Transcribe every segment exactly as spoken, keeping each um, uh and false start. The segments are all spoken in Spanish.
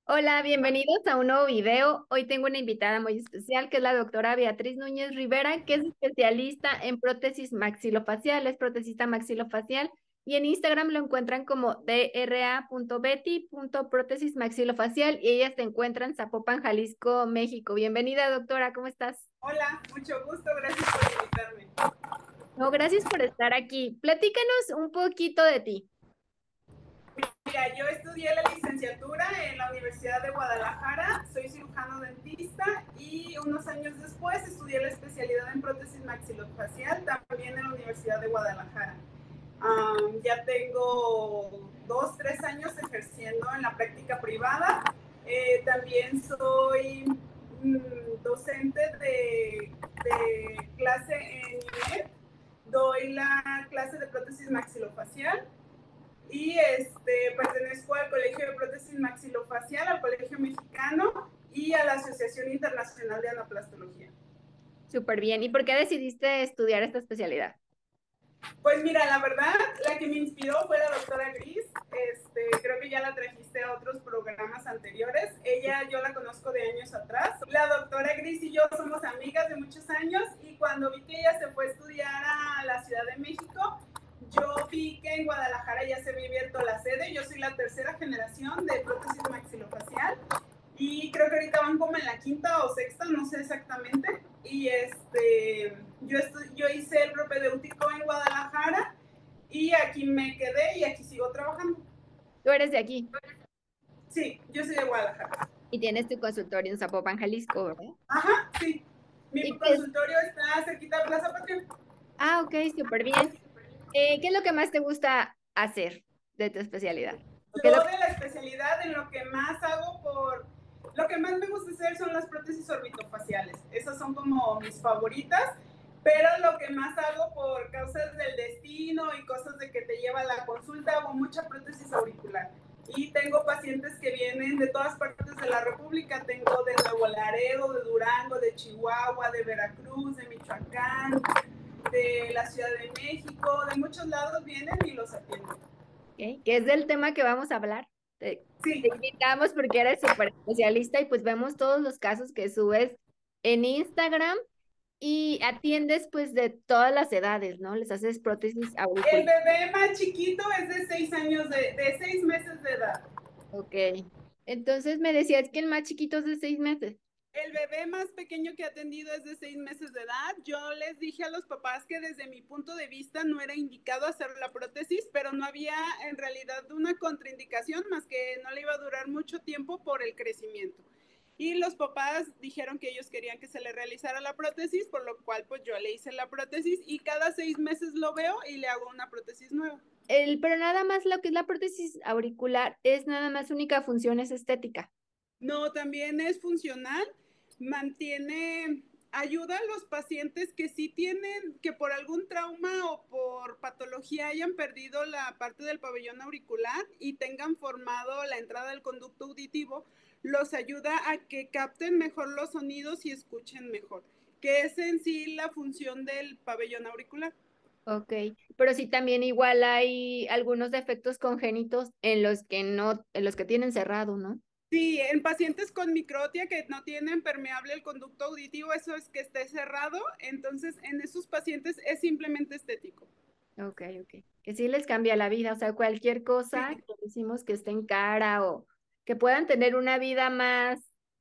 Hola, bienvenidos a un nuevo video. Hoy tengo una invitada muy especial que es la doctora Beatriz Núñez Rivera, que es especialista en prótesis maxilofacial, es protesista maxilofacial y en Instagram lo encuentran como d r a punto betty punto prótesis maxilofacial y ella se encuentra en Zapopan, Jalisco, México. Bienvenida, doctora, ¿cómo estás? Hola, mucho gusto, gracias por invitarme. No, gracias por estar aquí. Platícanos un poquito de ti. Mira, yo estudié la licenciatura en la Universidad de Guadalajara, soy cirujano dentista y unos años después estudié la especialidad en prótesis maxilofacial también en la Universidad de Guadalajara. Um, ya tengo dos, tres años ejerciendo en la práctica privada. Eh, también soy mm, docente de, de clase en INED. Doy la clase de prótesis maxilofacial y este, pertenezco al Colegio de Prótesis Maxilofacial, al Colegio Mexicano y a la Asociación Internacional de Anaplastología. Súper bien. ¿Y por qué decidiste estudiar esta especialidad? Pues mira, la verdad, la que me inspiró fue la doctora Gris. Este, creo que ya la trajiste a otros programas anteriores. Ella, yo la conozco de años atrás. La doctora Gris y yo somos amigas de muchos años y cuando vi que ella se fue a estudiar a la Ciudad de México, yo vi que en Guadalajara ya se había abierto la sede. Yo soy la tercera generación de prótesis maxilofacial y creo que ahorita van como en la quinta o sexta, no sé exactamente. Y este, yo, yo hice el propedéutico en Guadalajara y aquí me quedé y aquí sigo trabajando. Tú eres de aquí Sí, yo soy de Guadalajara. y tienes tu consultorio en Zapopan, Jalisco, ¿verdad? Ajá, sí. Mi ¿Y qué es? consultorio está cerquita de Plaza Patria. Ah, ok, súper bien. Eh, ¿qué es lo que más te gusta hacer de tu especialidad? ¿O qué es lo Yo que... de la especialidad en lo que más hago por... Lo que más me gusta hacer son las prótesis orbitofaciales. Esas son como mis favoritas, pero lo que más hago por causas del destino y cosas de que te lleva a la consulta, hago mucha prótesis auricular. Y tengo pacientes que vienen de todas partes de la República. Tengo de Nuevo Laredo, de Durango, de Chihuahua, de Veracruz, de Michoacán, de la Ciudad de México. De muchos lados vienen y los atiendo. ok, que es del tema que vamos a hablar? Te, Sí, te invitamos porque eres súper especialista y pues vemos todos los casos que subes en Instagram y atiendes pues de todas las edades, ¿no? Les haces prótesis el auricular. bebé más chiquito es de seis años, de, de seis meses de edad. Ok. Entonces me decías que el más chiquito es de seis meses. El bebé más pequeño que he atendido es de seis meses de edad. Yo les dije a los papás que desde mi punto de vista no era indicado hacer la prótesis, pero no había en realidad una contraindicación más que no le iba a durar mucho tiempo por el crecimiento. Y los papás dijeron que ellos querían que se le realizara la prótesis, por lo cual pues yo le hice la prótesis y cada seis meses lo veo y le hago una prótesis nueva. El, pero nada más lo que es la prótesis auricular es nada más única función es estética. No, también es funcional, mantiene, ayuda a los pacientes que sí tienen, que por algún trauma o por patología hayan perdido la parte del pabellón auricular y tengan formado la entrada del conducto auditivo, los ayuda a que capten mejor los sonidos y escuchen mejor, que es en sí la función del pabellón auricular. Ok, pero sí también igual hay algunos defectos congénitos en los que no, en los que tienen cerrado, ¿no? Sí, en pacientes con microtia que no tienen permeable el conducto auditivo, eso es que esté cerrado, entonces en esos pacientes es simplemente estético. Ok, ok. Que sí les cambia la vida, o sea, cualquier Sí, cosa que decimos que esté en cara o que puedan tener una vida más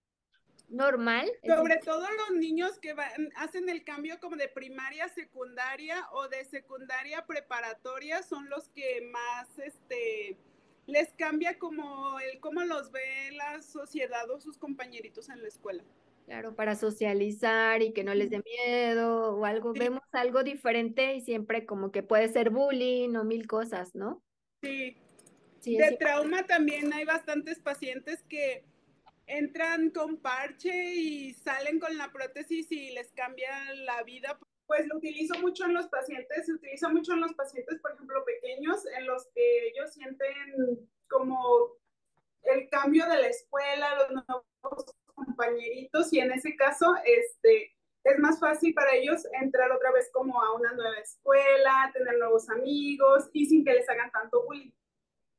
normal, es sobre todo los niños que van, hacen el cambio como de primaria a secundaria o de secundaria a preparatoria son los que más este, les cambia como el cómo los ve la sociedad o sus compañeritos en la escuela. claro, para socializar y que no les dé miedo o algo, Sí, vemos algo diferente y siempre como que puede ser bullying o mil cosas, ¿no? sí. Sí, es De trauma también hay bastantes pacientes que entran con parche y salen con la prótesis y les cambia la vida. Pues lo utilizo mucho en los pacientes, se utiliza mucho en los pacientes, por ejemplo, pequeños, en los que ellos sienten como el cambio de la escuela, los nuevos compañeritos, y en ese caso, este, es más fácil para ellos entrar otra vez como a una nueva escuela, tener nuevos amigos y sin que les hagan tanto bullying.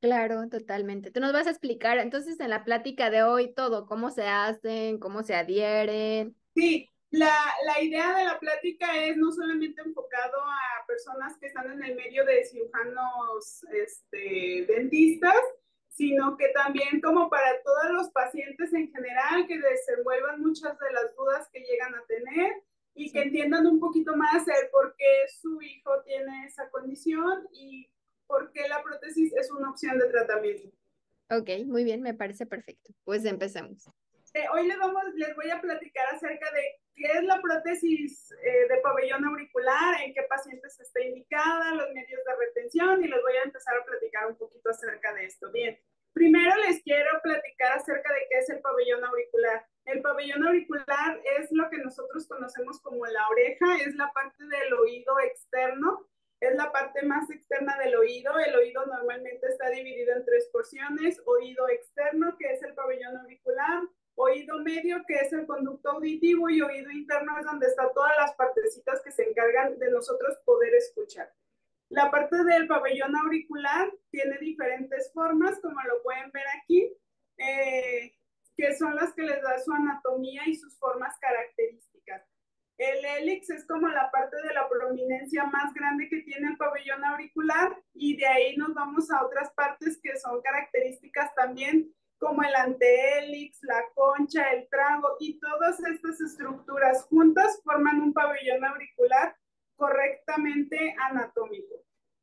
Claro, totalmente. Tú nos vas a explicar entonces en la plática de hoy todo, cómo se hacen, cómo se adhieren. Sí, la, la idea de la plática es no solamente enfocado a personas que están en el medio de cirujanos este, dentistas, sino que también como para todos los pacientes en general que desenvuelvan muchas de las dudas que llegan a tener y que Sí. entiendan un poquito más el por qué su hijo tiene esa condición y por qué la prótesis es una opción de tratamiento. Ok, muy bien, me parece perfecto. Pues empecemos. Eh, hoy les, vamos, les voy a platicar acerca de qué es la prótesis eh, de pabellón auricular, en qué pacientes está indicada, los medios de retención y les voy a empezar a platicar un poquito acerca de esto. Bien, primero les quiero platicar acerca de qué es el pabellón auricular. El pabellón auricular es lo que nosotros conocemos como la oreja, es la parte del oído externo, es la parte más externa del oído. El oído normalmente está dividido en tres porciones: oído externo, que es el pabellón auricular; oído medio, que es el conducto auditivo; y oído interno es donde están todas las partecitas que se encargan de nosotros poder escuchar. La parte del pabellón auricular tiene diferentes formas, como lo pueden ver aquí, eh, que son las que les da su anatomía y sus formas características. El hélix es como la parte de la prominencia más grande que tiene el pabellón auricular, y de ahí nos vamos a otras partes que son características también, como el antehélix, la concha, el trago, y todas estas estructuras juntas forman un pabellón auricular correctamente anatómico.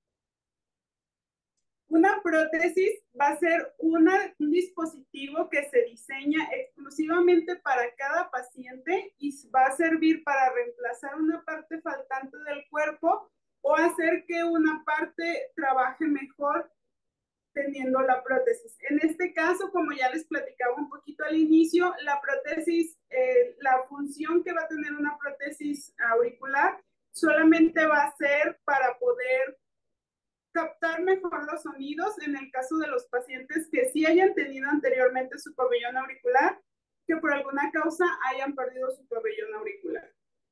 Una prótesis va a ser una, un dispositivo que se diseña exclusivamente para cada paciente y va a servir para reemplazar una parte faltante del cuerpo o hacer que una parte trabaje mejor teniendo la prótesis. En este caso, como ya les platicaba un poquito al inicio, la prótesis, eh, la función que va a tener una prótesis auricular solamente va a ser para poder captar mejor los sonidos en el caso de los pacientes que sí hayan tenido anteriormente su pabellón auricular, que por alguna causa hayan perdido su pabellón auricular.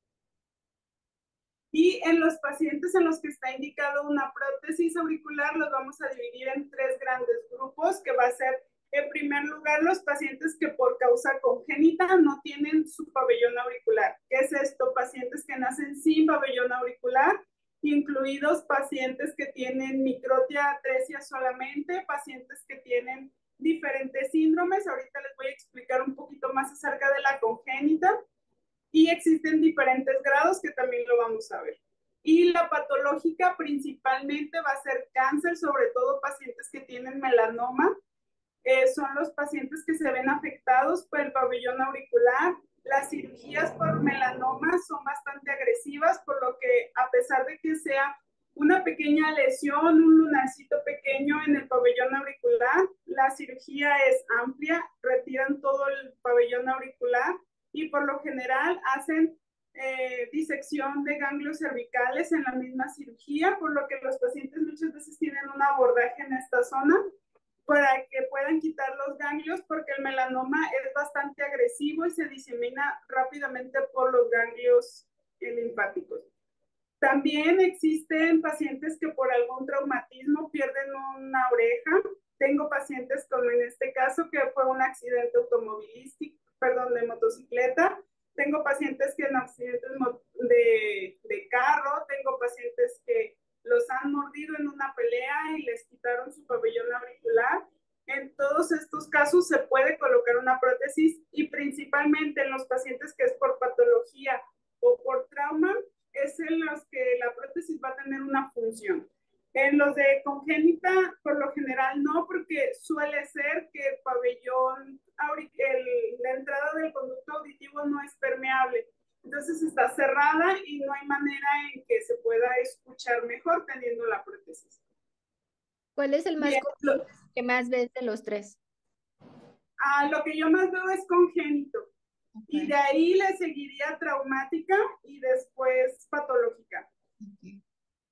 Y en los pacientes en los que está indicado una prótesis auricular, los vamos a dividir en tres grandes grupos, que va a ser, en primer lugar, los pacientes que por causa congénita no tienen su pabellón auricular. ¿Qué es esto? Pacientes que nacen sin pabellón auricular, incluidos pacientes que tienen microtia atresia solamente, pacientes que tienen diferentes síndromes. Ahorita les voy a explicar un poquito más acerca de la congénita. Y existen diferentes grados que también lo vamos a ver. Y la patológica principalmente va a ser cáncer, sobre todo pacientes que tienen melanoma. Eh, son los pacientes que se ven afectados por el pabellón auricular. Las cirugías por melanoma son bastante agresivas, por lo que a pesar de que sea una pequeña lesión, un lunarcito pequeño en el pabellón auricular, la cirugía es amplia, retiran todo el pabellón auricular y por lo general hacen eh, disección de ganglios cervicales en la misma cirugía, por lo que los pacientes muchas veces tienen un abordaje en esta zona para que puedan quitar los ganglios, porque el melanoma es bastante agresivo y se disemina rápidamente por los ganglios linfáticos. También existen pacientes que por algún traumatismo pierden una oreja. Tengo pacientes como en este caso que fue un accidente automovilístico, perdón, de motocicleta. Tengo pacientes que en accidentes de, de carro. Tengo pacientes que los han mordido en una pelea y les quitaron su pabellón auricular. En todos estos casos se puede colocar una prótesis, y principalmente en los pacientes que es por patología o por trauma, es en los que la prótesis va a tener una función. En los de congénita, por lo general no, porque suele ser que el pabellón, el, la entrada del conducto auditivo no es permeable. Entonces está cerrada y no hay manera en que se pueda escuchar mejor teniendo la prótesis. ¿Cuál es el más Bien, común que más ves de los tres? Ah, lo que yo más veo es congénito. Okay. Y de ahí le seguiría traumática y después patológica. Okay.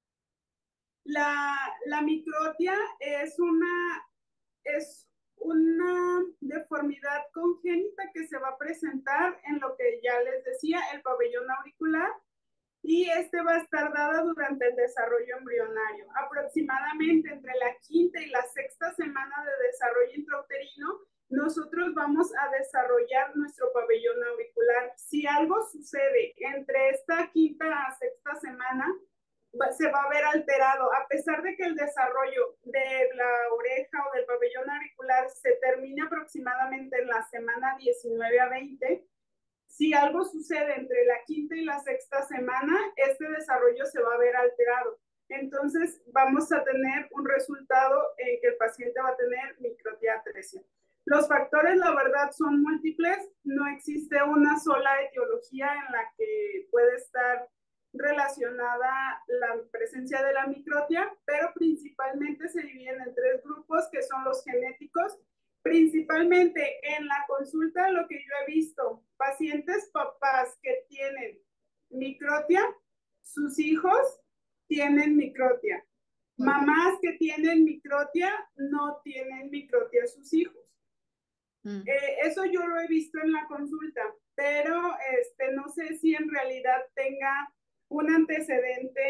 La, la microtia es una, es una deformidad congénita que se va a presentar en lo que ya les decía, el pabellón auricular, y este va a estar dado durante el desarrollo embrionario. Aproximadamente entre la quinta y la sexta semana de desarrollo intrauterino, nosotros vamos a desarrollar nuestro pabellón auricular. Si algo sucede entre esta quinta a sexta semana, se va a ver alterado, a pesar de que el desarrollo de la oreja o del pabellón auricular se termina aproximadamente en la semana diecinueve a veinte, si algo sucede entre la quinta y la sexta semana, este desarrollo se va a ver alterado. Entonces, vamos a tener un resultado en que el paciente va a tener microtiatresia. Los factores, la verdad, son múltiples. No existe una sola etiología en la que puede estar relacionada la presencia de la microtia, pero principalmente se dividen en tres grupos, que son los genéticos. Principalmente en la consulta, lo que yo he visto, pacientes papás que tienen microtia, sus hijos tienen microtia. Mamás que tienen microtia, no tienen microtia sus hijos. Mm. Eh, eso yo lo he visto en la consulta, pero este, no sé si en realidad tenga un antecedente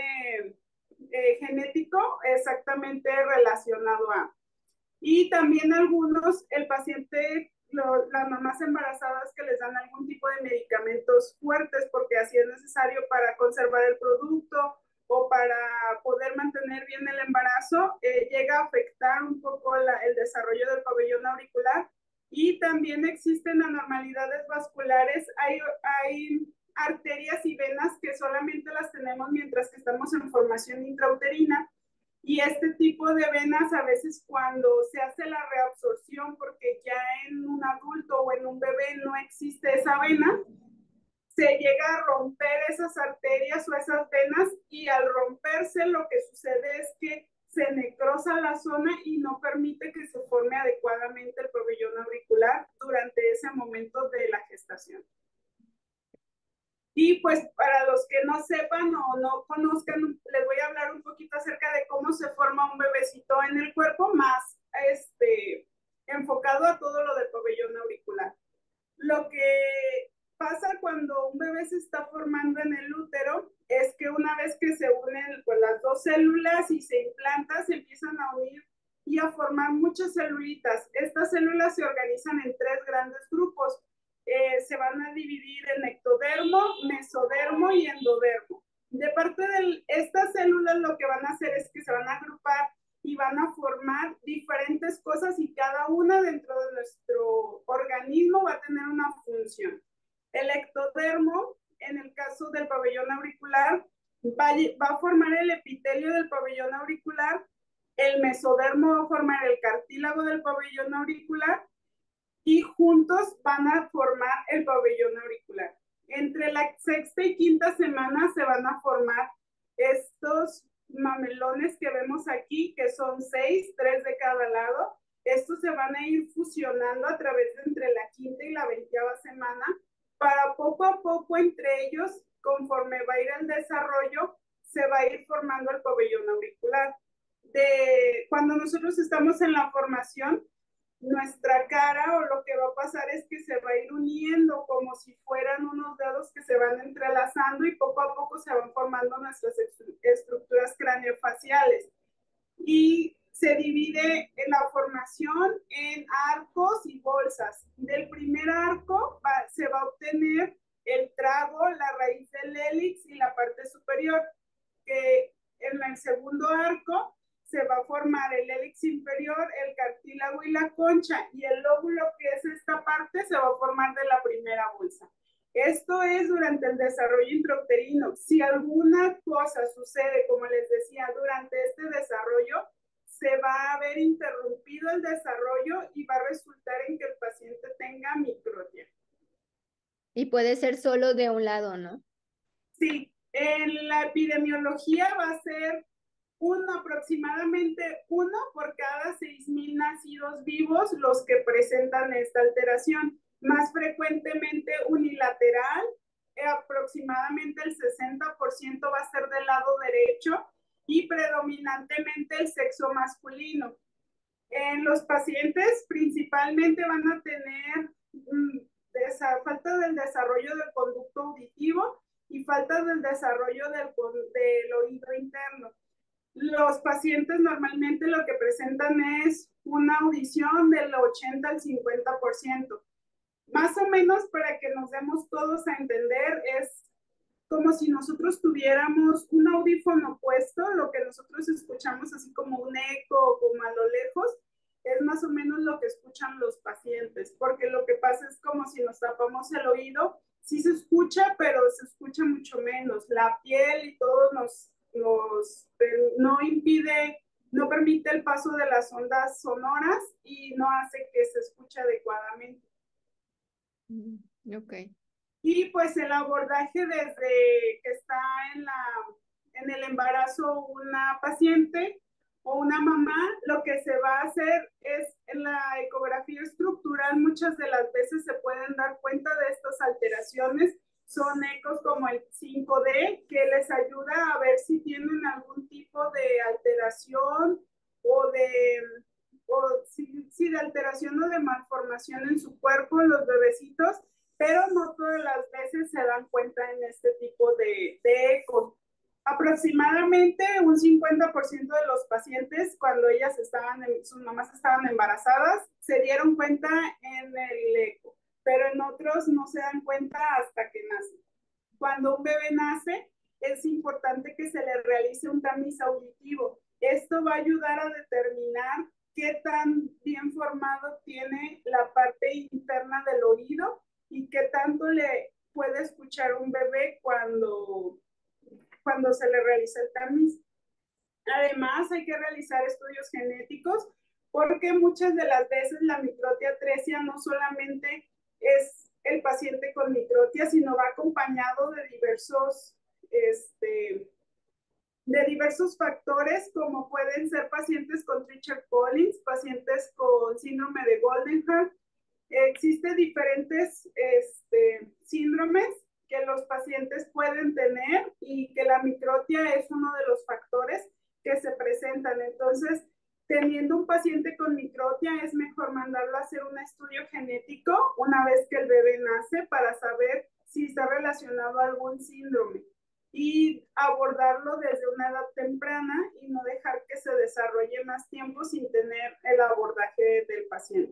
eh, genético exactamente relacionado a. Y también algunos, el paciente, lo, las mamás embarazadas que les dan algún tipo de medicamentos fuertes porque así es necesario para conservar el producto o para poder mantener bien el embarazo, eh, llega a afectar un poco la, el desarrollo del pabellón auricular. Y también existen anormalidades vasculares, hay, hay arterias y venas que solamente las tenemos mientras que estamos en formación intrauterina. Y este tipo de venas a veces cuando se hace la reabsorción, porque ya en un adulto o en un bebé no existe esa vena, se llega a romper esas arterias o esas venas y al romperse lo que sucede es que se necrosa la zona y no permite que se forme adecuadamente el pabellón auricular durante ese momento de la gestación. Y pues para los que no sepan o no conozcan, les voy a hablar un poquito acerca de cómo se forma un bebecito en el cuerpo, más este, enfocado a todo lo del pabellón auricular. Lo que pasa cuando un bebé se está formando en el útero es que una vez que se unen pues, las dos células y se implanta, se empiezan a unir y a formar muchas celulitas. Estas células se organizan en tres grandes grupos. Eh, se van a dividir en ectodermo, mesodermo y endodermo. De parte de estas células lo que van a hacer es que se van a agrupar y van a formar diferentes cosas y cada una dentro de nuestro organismo va a tener una función. El ectodermo, en el caso del pabellón auricular, va, va a formar el epitelio del pabellón auricular, el mesodermo va a formar el cartílago del pabellón auricular y juntos van a formar el pabellón auricular. Entre la sexta y quinta semana se van a formar estos mamelones que vemos aquí, que son seis, tres de cada lado. Estos se van a ir fusionando a través de entre la quinta y la veinteava semana para poco a poco entre ellos, conforme va a ir el desarrollo, se va a ir formando el pabellón auricular. De, cuando nosotros estamos en la formación, nuestra cara o lo que va a pasar es que se va a ir uniendo como si fueran unos dedos que se van entrelazando y poco a poco se van formando nuestras estructuras craneofaciales. Y se divide en la formación en arcos y bolsas. Del primer arco va, se va a obtener el trago, la raíz del hélix y la parte superior, que en el segundo arco se va a formar el hélix inferior, el cartílago y la concha, y el lóbulo, que es esta parte, se va a formar de la primera bolsa. Esto es durante el desarrollo intrauterino. Si alguna cosa sucede, como les decía, durante este desarrollo, se va a ver interrumpido el desarrollo y va a resultar en que el paciente tenga microtia. Y puede ser solo de un lado, ¿no? Sí, en la epidemiología va a ser uno, aproximadamente uno por cada seis mil nacidos vivos los que presentan esta alteración. Más frecuentemente unilateral, eh, aproximadamente el sesenta por ciento va a ser del lado derecho y predominantemente el sexo masculino. En los pacientes principalmente van a tener mm, esa falta del desarrollo del conducto auditivo y falta del desarrollo del, del oído interno. Los pacientes normalmente lo que presentan es una audición del ochenta al cincuenta por ciento. Más o menos, para que nos demos todos a entender, es como si nosotros tuviéramos un audífono puesto, lo que nosotros escuchamos así como un eco o como a lo lejos, es más o menos lo que escuchan los pacientes, porque lo que pasa es como si nos tapamos el oído, sí se escucha, pero se escucha mucho menos. La piel y todo nos, nos no impide, no permite el paso de las ondas sonoras y no hace que se escuche adecuadamente. Ok. Y pues el abordaje desde que está en, la, en el embarazo una paciente o una mamá, lo que se va a hacer es en la ecografía estructural, muchas de las veces se pueden dar cuenta de estas alteraciones. Son ecos como el cinco D, que les ayuda a ver si tienen algún tipo de alteración o de, o si, si de alteración o de malformación en su cuerpo, los bebecitos, pero no todas las veces se dan cuenta en este tipo de, de ecos. Aproximadamente un cincuenta por ciento de los pacientes, cuando ellas estaban, en, sus mamás estaban embarazadas, se dieron cuenta en el eco, pero en otros no se dan cuenta hasta que nacen. Cuando un bebé nace, es importante que se le realice un tamiz auditivo. Esto va a ayudar a determinar qué tan bien formado tiene la parte interna del oído y qué tanto le puede escuchar un bebé cuando, cuando se le realiza el tamiz. Además, hay que realizar estudios genéticos porque muchas de las veces la microtia atresia no solamente es el paciente con microtia, sino va acompañado de diversos, este, de diversos factores, como pueden ser pacientes con Treacher Collins, pacientes con síndrome de Goldenhar. Existen diferentes este, síndromes que los pacientes pueden tener y que la microtia es uno de los factores que se presentan. Entonces, teniendo un paciente con microtia, es mejor mandarlo a hacer un estudio genético una vez que el bebé nace para saber si está relacionado a algún síndrome y abordarlo desde una edad temprana y no dejar que se desarrolle más tiempo sin tener el abordaje del paciente.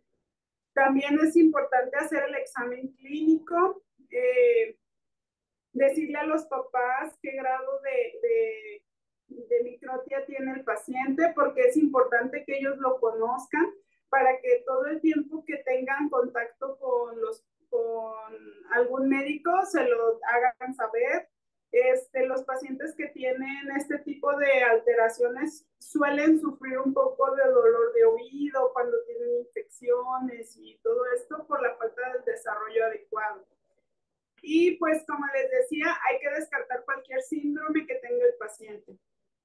También es importante hacer el examen clínico, eh, decirle a los papás qué grado de, de, de microtia tiene el paciente, porque es importante que ellos lo conozcan para que todo el tiempo que tengan contacto con, los, con algún médico se lo hagan saber. Este, los pacientes que tienen este tipo de alteraciones suelen sufrir un poco de dolor de oído cuando tienen infecciones y todo esto por la falta del desarrollo adecuado. Y pues como les decía, hay que descartar cualquier síndrome que tenga el paciente.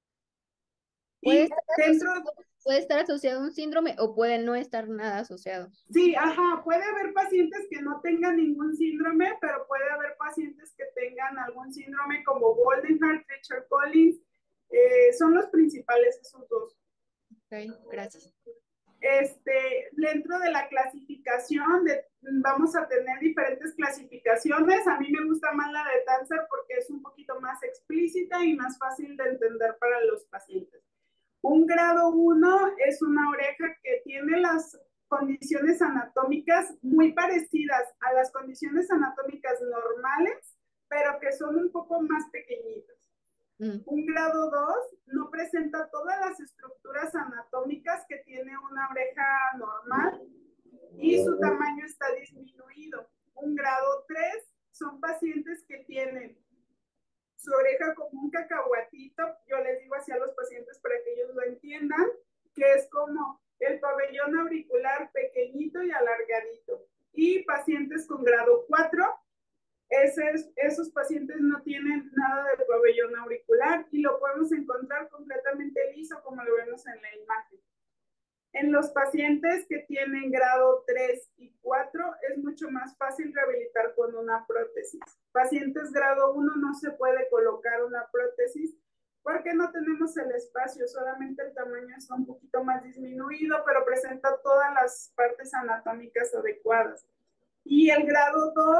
¿Puede Y estar dentro... asociado, puede estar asociado a un síndrome o puede no estar nada asociado? Sí, ajá, puede haber pacientes que no tengan ningún síndrome, pero puede haber pacientes que tengan algún síndrome como Goldenhar, Treacher Collins, eh, son los principales esos dos. Ok, gracias. Este, dentro de la clasificación, de, vamos a tener diferentes clasificaciones. A mí me gusta más la de Tanser porque es un poquito más explícita y más fácil de entender para los pacientes. Un grado uno es una oreja que tiene las condiciones anatómicas muy parecidas a las condiciones anatómicas normales, pero que son un poco más pequeñitas. Mm. Un grado dos no presenta todas las estructuras anatómicas que tiene una oreja normal y su tamaño está disminuido. Un grado tres son pacientes que tienen su oreja como un cacahuatito, yo les digo así a los pacientes para que ellos lo entiendan, que es como el pabellón auricular pequeñito y alargadito. Y pacientes con grado cuatro, Esos, esos pacientes no tienen nada de pabellón auricular y lo podemos encontrar completamente liso como lo vemos en la imagen. En los pacientes que tienen grado tres y cuatro es mucho más fácil rehabilitar con una prótesis. Pacientes grado uno no se puede colocar una prótesis porque no tenemos el espacio, solamente el tamaño está un poquito más disminuido, pero presenta todas las partes anatómicas adecuadas. Y el grado dos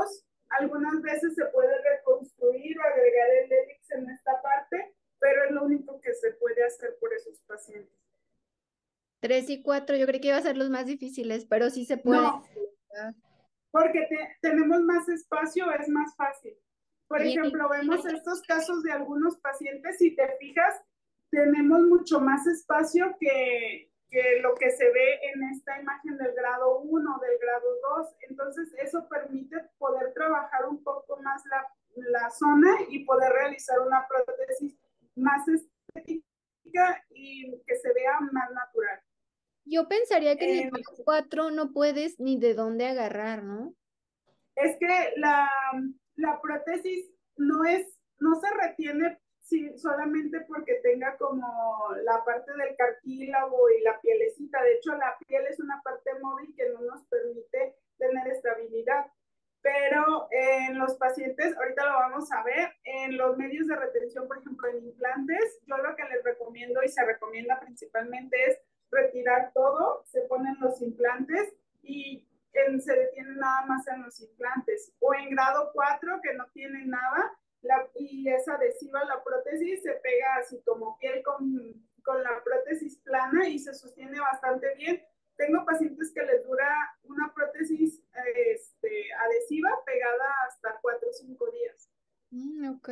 Algunas veces se puede reconstruir o agregar el hélix en esta parte, pero es lo único que se puede hacer por esos pacientes. Tres y cuatro, yo creí que iba a ser los más difíciles, pero sí se puede. No, porque te, tenemos más espacio, es más fácil. Por Y en ejemplo, vemos el- estos casos de algunos pacientes, si te fijas, tenemos mucho más espacio que, que lo que se ve en esta imagen del grado uno, del grado dos. Entonces, eso permite poder trabajar un poco más la, la zona y poder realizar una prótesis más estética y que se vea más natural. yo pensaría que en el Eh, grado cuatro no puedes ni de dónde agarrar, ¿no? Es que la, la prótesis no es, no se retiene si, solamente porque tenga como la parte del cartílago y la pielecita. De hecho, la piel es una parte móvil que no nos permite tener estabilidad. Pero en los pacientes, ahorita lo vamos a ver, en los medios de retención, por ejemplo, en implantes, yo lo que les recomiendo y se recomienda principalmente es retirar todo, se ponen los implantes y en, se detiene nada más en los implantes. O en grado cuatro, que no tiene nada, la, y es adhesiva la prótesis, se pega así como piel con, con la prótesis plana y se sostiene bastante bien. Tengo pacientes que les dura una prótesis este, adhesiva pegada hasta cuatro o cinco días. Mm, ok.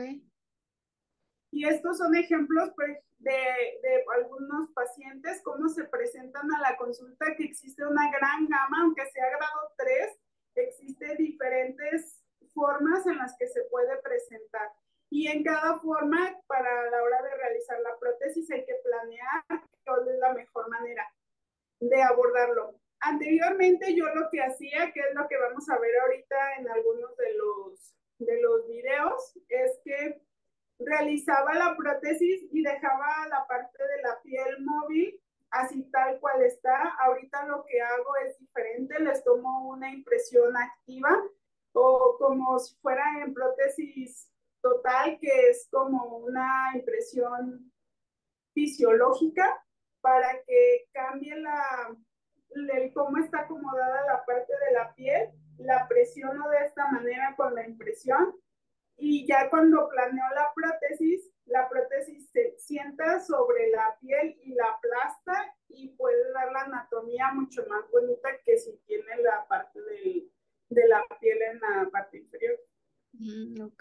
Y estos son ejemplos pues, de, de algunos pacientes, cómo se presentan a la consulta, que existe una gran gama, aunque sea grado tres, existe diferentes formas en las que se puede presentar. Y en cada forma, para la hora de realizar la prótesis, hay que planear cuál es la mejor manera de abordarlo. Anteriormente yo lo que hacía, que es lo que vamos a ver ahorita en algunos de los, de los videos, es que realizaba la prótesis y dejaba la parte de la piel móvil así tal cual está. Ahorita lo que hago es diferente, les tomo una impresión activa o como si fuera en prótesis total, que es como una impresión fisiológica para que cambie la, el, cómo está acomodada la parte de la piel, la presiono de esta manera con la impresión y ya cuando planeo la prótesis, la prótesis se sienta sobre la piel y la aplasta y puede dar la anatomía mucho más bonita que si tiene la parte del, de la piel en la parte inferior. Mm, ok.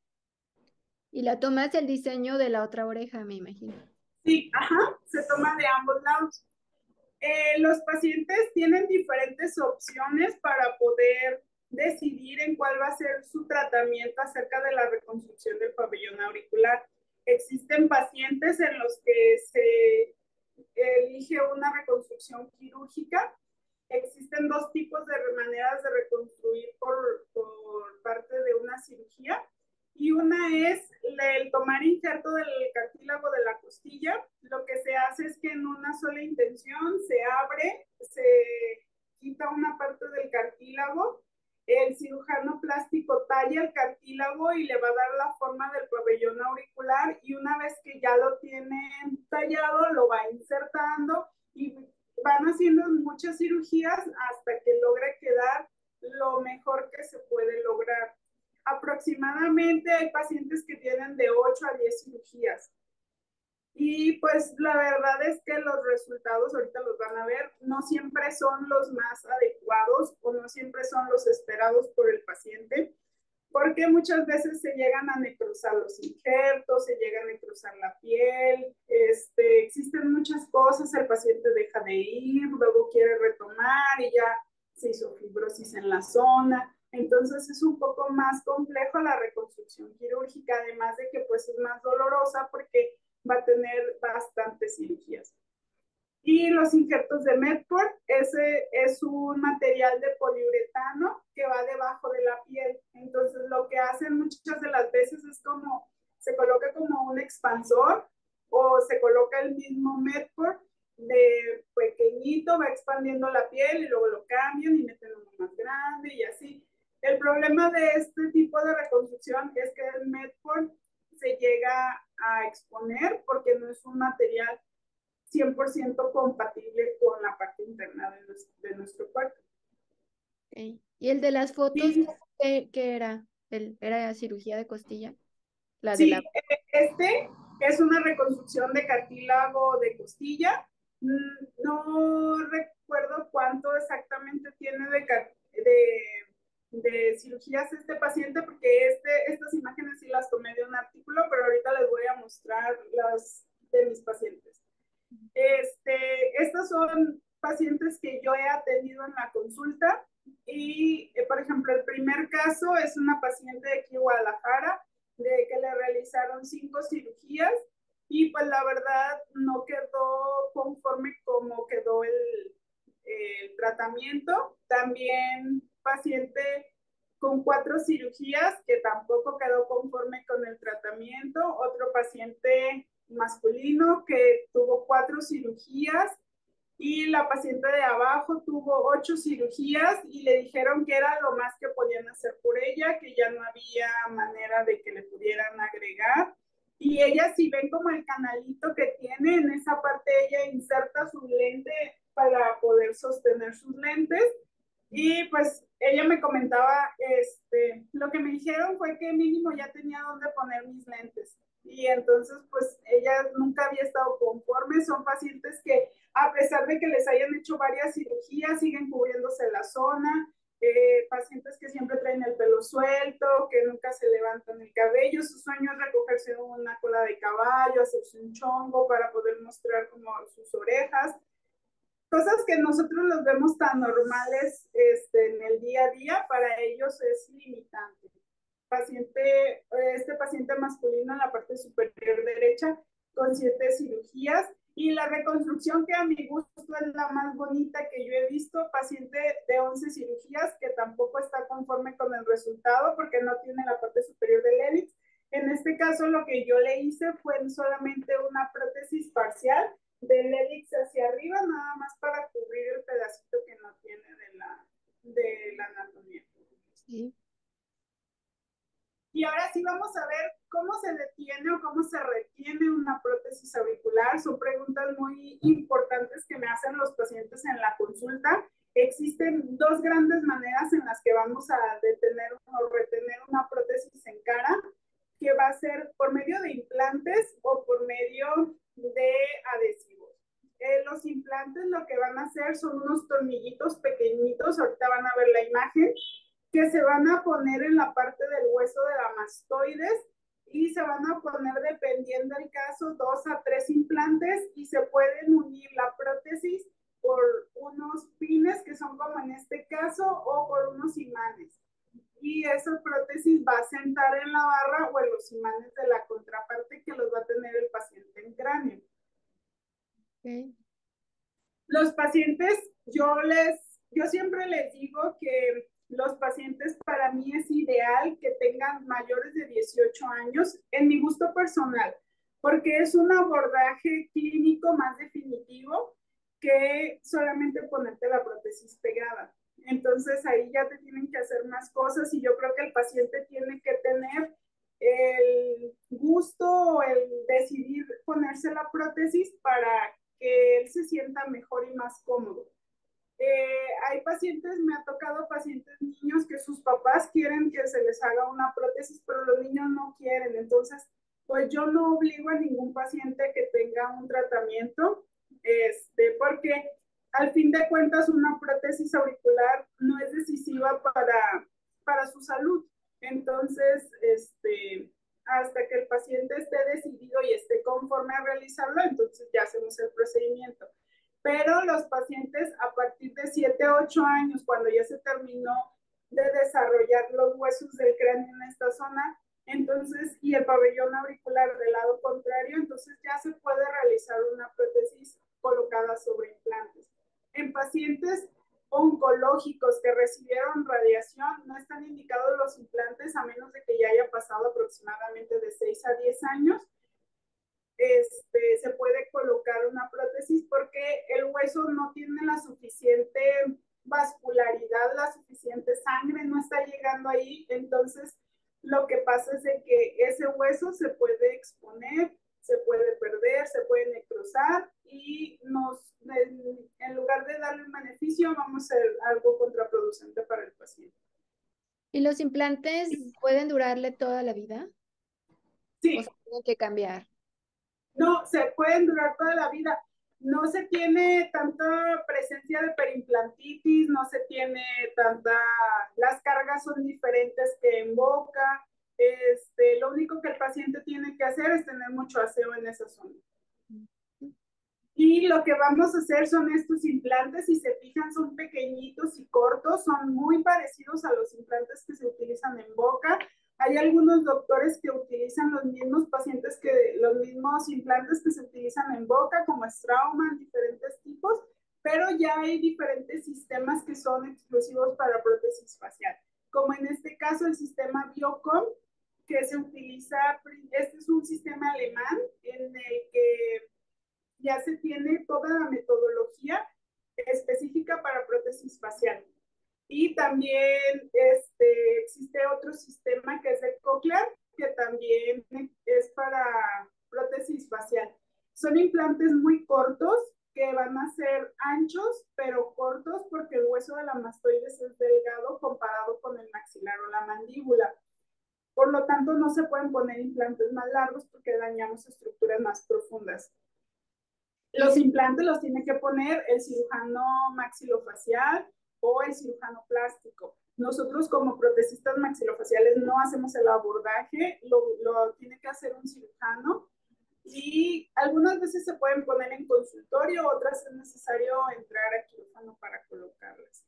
Y la tomas el diseño de la otra oreja, me imagino. Sí, ajá, se toma de ambos lados. Eh, los pacientes tienen diferentes opciones para poder decidir en cuál va a ser su tratamiento acerca de la reconstrucción del pabellón auricular. Existen pacientes en los que se elige una reconstrucción quirúrgica. Existen dos tipos de maneras de reconstruir por, por parte de una cirugía. Y una es el tomar injerto del cartílago de la costilla. Lo que se hace es que en una sola intención se abre, se quita una parte del cartílago, el cirujano plástico talla el cartílago y le va a dar la forma del pabellón auricular y una vez que ya lo tiene tallado, lo va insertando y van haciendo muchas cirugías hasta que logre quedar lo mejor que se puede lograr. Aproximadamente hay pacientes que tienen de ocho a diez cirugías. Y pues la verdad es que los resultados, ahorita los van a ver, no siempre son los más adecuados o no siempre son los esperados por el paciente, porque muchas veces se llegan a necrosar los injertos, se llega a necrosar la piel, este, existen muchas cosas, el paciente deja de ir, luego quiere retomar y ya se hizo fibrosis en la zona. Entonces es un poco más complejo la reconstrucción quirúrgica, además de que pues es más dolorosa porque va a tener bastantes cirugías. Y los injertos de Medport, ese es un material de poliuretano que va debajo de la piel. Entonces lo que hacen muchas de las veces es como, se coloca como un expansor o se coloca el mismo Medport de pequeñito, va expandiendo la piel y luego lo cambian y meten uno más grande y así. El problema de este tipo de reconstrucción es que el Medport se llega a exponer porque no es un material cien por ciento compatible con la parte interna de nuestro, de nuestro cuerpo. Ok. ¿Y el de las fotos, Sí, qué, qué era? El, ¿era cirugía de costilla? La de la... sí, eh, este es una reconstrucción de cartílago de costilla. Mm, No recuerdo cuánto exactamente tiene de, de, de cirugías este paciente, porque este, estas imágenes sí las tomé de un artículo, pero ahorita les voy a mostrar las de mis pacientes. Este, estos son pacientes que yo he atendido en la consulta y, eh, por ejemplo, el primer caso es una paciente de aquí en Guadalajara, de que le realizaron cinco cirugías y pues la verdad no quedó conforme como quedó el, el tratamiento. También paciente con cuatro cirugías que tampoco quedó conforme con el tratamiento. Otro paciente masculino que tuvo cuatro cirugías y la paciente de abajo tuvo ocho cirugías y le dijeron que era lo más que podían hacer por ella, que ya no había manera de que le pudieran agregar. Y ella, si ven como el canalito que tiene, en esa parte ella inserta su lente para poder sostener sus lentes. Y pues ella me comentaba, este, lo que me dijeron fue que mínimo ya tenía dónde poner mis lentes. Y entonces, pues ella nunca había estado conforme. Son pacientes que, a pesar de que les hayan hecho varias cirugías, siguen cubriéndose la zona. Eh, pacientes que siempre traen el pelo suelto, que nunca se levantan el cabello. Su sueño es recogerse una cola de caballo, hacerse un chongo para poder mostrar como sus orejas. Cosas que nosotros los vemos tan normales este, en el día a día, para ellos es limitante. Paciente, este paciente masculino en la parte superior derecha con siete cirugías y la reconstrucción que a mi gusto es la más bonita que yo he visto, paciente de once cirugías que tampoco está conforme con el resultado porque no tiene la parte superior del hélix. En este caso lo que yo le hice fue solamente una prótesis parcial del hélix hacia arriba, nada más para cubrir el pedacito que no tiene de la, de la anatomía. Sí. Y ahora sí vamos a ver cómo se detiene o cómo se retiene una prótesis auricular. Son preguntas muy importantes que me hacen los pacientes en la consulta. Existen dos grandes maneras en las que vamos a detener o retener una prótesis en cara, que va a ser por medio de implantes o por medio de adhesivos. Eh, los implantes lo que van a hacer son unos tornillitos pequeñitos, ahorita van a ver la imagen, que se van a poner en la parte del hueso de la mastoides y se van a poner, dependiendo del caso, dos a tres implantes y se pueden unir la prótesis por unos pines que son como en este caso o por unos imanes. Y esa prótesis va a sentar en la barra o en los imanes de la contraparte que los va a tener el paciente en cráneo. Okay. Los pacientes, yo les, yo siempre les digo que los pacientes para mí es ideal que tengan mayores de dieciocho años, en mi gusto personal, porque es un abordaje clínico más definitivo que solamente ponerte la prótesis pegada. Entonces ahí ya te tienen que hacer más cosas y yo creo que el paciente tiene que tener el gusto o el decidir ponerse la prótesis para que él se sienta mejor y más cómodo. Eh, hay pacientes, me ha tocado pacientes niños que sus papás quieren que se les haga una prótesis, pero los niños no quieren. Entonces, pues yo no obligo a ningún paciente que tenga un tratamiento, este, porque al fin de cuentas una prótesis auricular no es decisiva para, para su salud. Entonces, este, hasta que el paciente esté decidido y esté conforme a realizarlo, entonces ya hacemos el procedimiento. Pero los pacientes a partir de siete a ocho años, cuando ya se terminó de desarrollar los huesos del cráneo en esta zona, entonces, y el pabellón auricular del lado contrario, entonces ya se puede realizar una prótesis colocada sobre implantes. En pacientes oncológicos que recibieron radiación, no están indicados los implantes a menos de que ya haya pasado aproximadamente de seis a diez años. Este, se puede colocar una prótesis porque el hueso no tiene la suficiente vascularidad, la suficiente sangre no está llegando ahí, entonces lo que pasa es de que ese hueso se puede exponer, se puede perder, se puede necrosar y nos, en, en lugar de darle un beneficio, vamos a hacer algo contraproducente para el paciente. ¿Y los implantes pueden durarle toda la vida? ¿O Sí. se tienen que cambiar? No, se pueden durar toda la vida. No se tiene tanta presencia de perimplantitis, no se tiene tanta, las cargas son diferentes que en boca. Este, lo único que el paciente tiene que hacer es tener mucho aseo en esa zona. Y lo que vamos a hacer son estos implantes, si se fijan, son pequeñitos y cortos, son muy parecidos a los implantes que se utilizan en boca. Hay algunos doctores que utilizan los mismos pacientes, que los mismos implantes que se utilizan en boca, como Straumann, diferentes tipos, pero ya hay diferentes sistemas que son exclusivos para prótesis facial. Como en este caso el sistema Biocom, que se utiliza, este es un sistema alemán en el que ya se tiene toda la metodología específica para prótesis facial. Y también este, existe otro sistema que es el Cochlear, que también es para prótesis facial. Son implantes muy cortos que van a ser anchos, pero cortos porque el hueso de la mastoides es delgado comparado con el maxilar o la mandíbula. Por lo tanto, no se pueden poner implantes más largos porque dañamos estructuras más profundas. Los implantes los tiene que poner el cirujano maxilofacial o el cirujano plástico. Nosotros como protecistas maxilofaciales no hacemos el abordaje, lo, lo tiene que hacer un cirujano y algunas veces se pueden poner en consultorio, otras es necesario entrar a quirófano para colocarlas.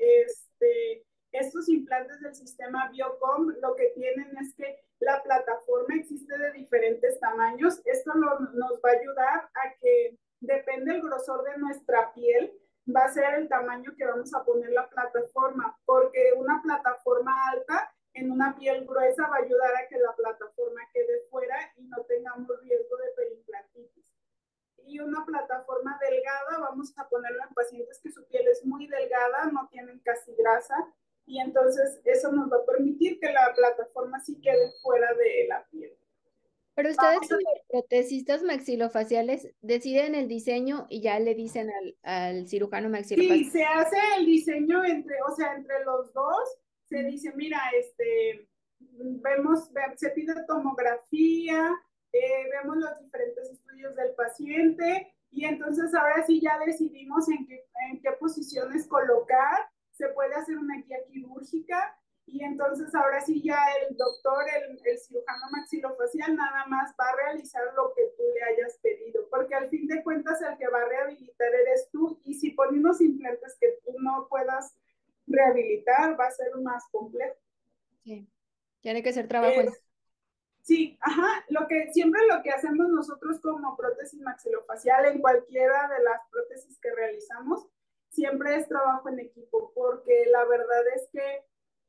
Este, estos implantes del sistema Biocom lo que tienen es que la plataforma existe de diferentes tamaños. Esto lo, nos va a ayudar a que depende del grosor de nuestra piel, va a ser el tamaño que vamos a poner la plataforma, porque una plataforma alta en una piel gruesa va a ayudar a que la plataforma quede fuera y no tengamos riesgo de perimplantitis. Y una plataforma delgada vamos a ponerla en pacientes que su piel es muy delgada, no tienen casi grasa, y entonces eso nos va a permitir que la plataforma sí quede fuera de la piel. Pero ustedes como protecistas maxilofaciales deciden el diseño y ya le dicen al, al cirujano maxilofacial. Sí, se hace el diseño entre, o sea, entre los dos, se dice, mira, este, vemos, se pide tomografía, eh, vemos los diferentes estudios del paciente y entonces ahora sí ya decidimos en qué, en qué posiciones colocar, se puede hacer una guía quirúrgica. Y entonces ahora sí ya el doctor, el, el cirujano maxilofacial, nada más va a realizar lo que tú le hayas pedido, porque al fin de cuentas el que va a rehabilitar eres tú, y si ponemos implantes que tú no puedas rehabilitar, va a ser más complejo. Sí, tiene que ser trabajo es, en... Sí, ajá, lo que, siempre lo que hacemos nosotros como prótesis maxilofacial, en cualquiera de las prótesis que realizamos, siempre es trabajo en equipo, porque la verdad es que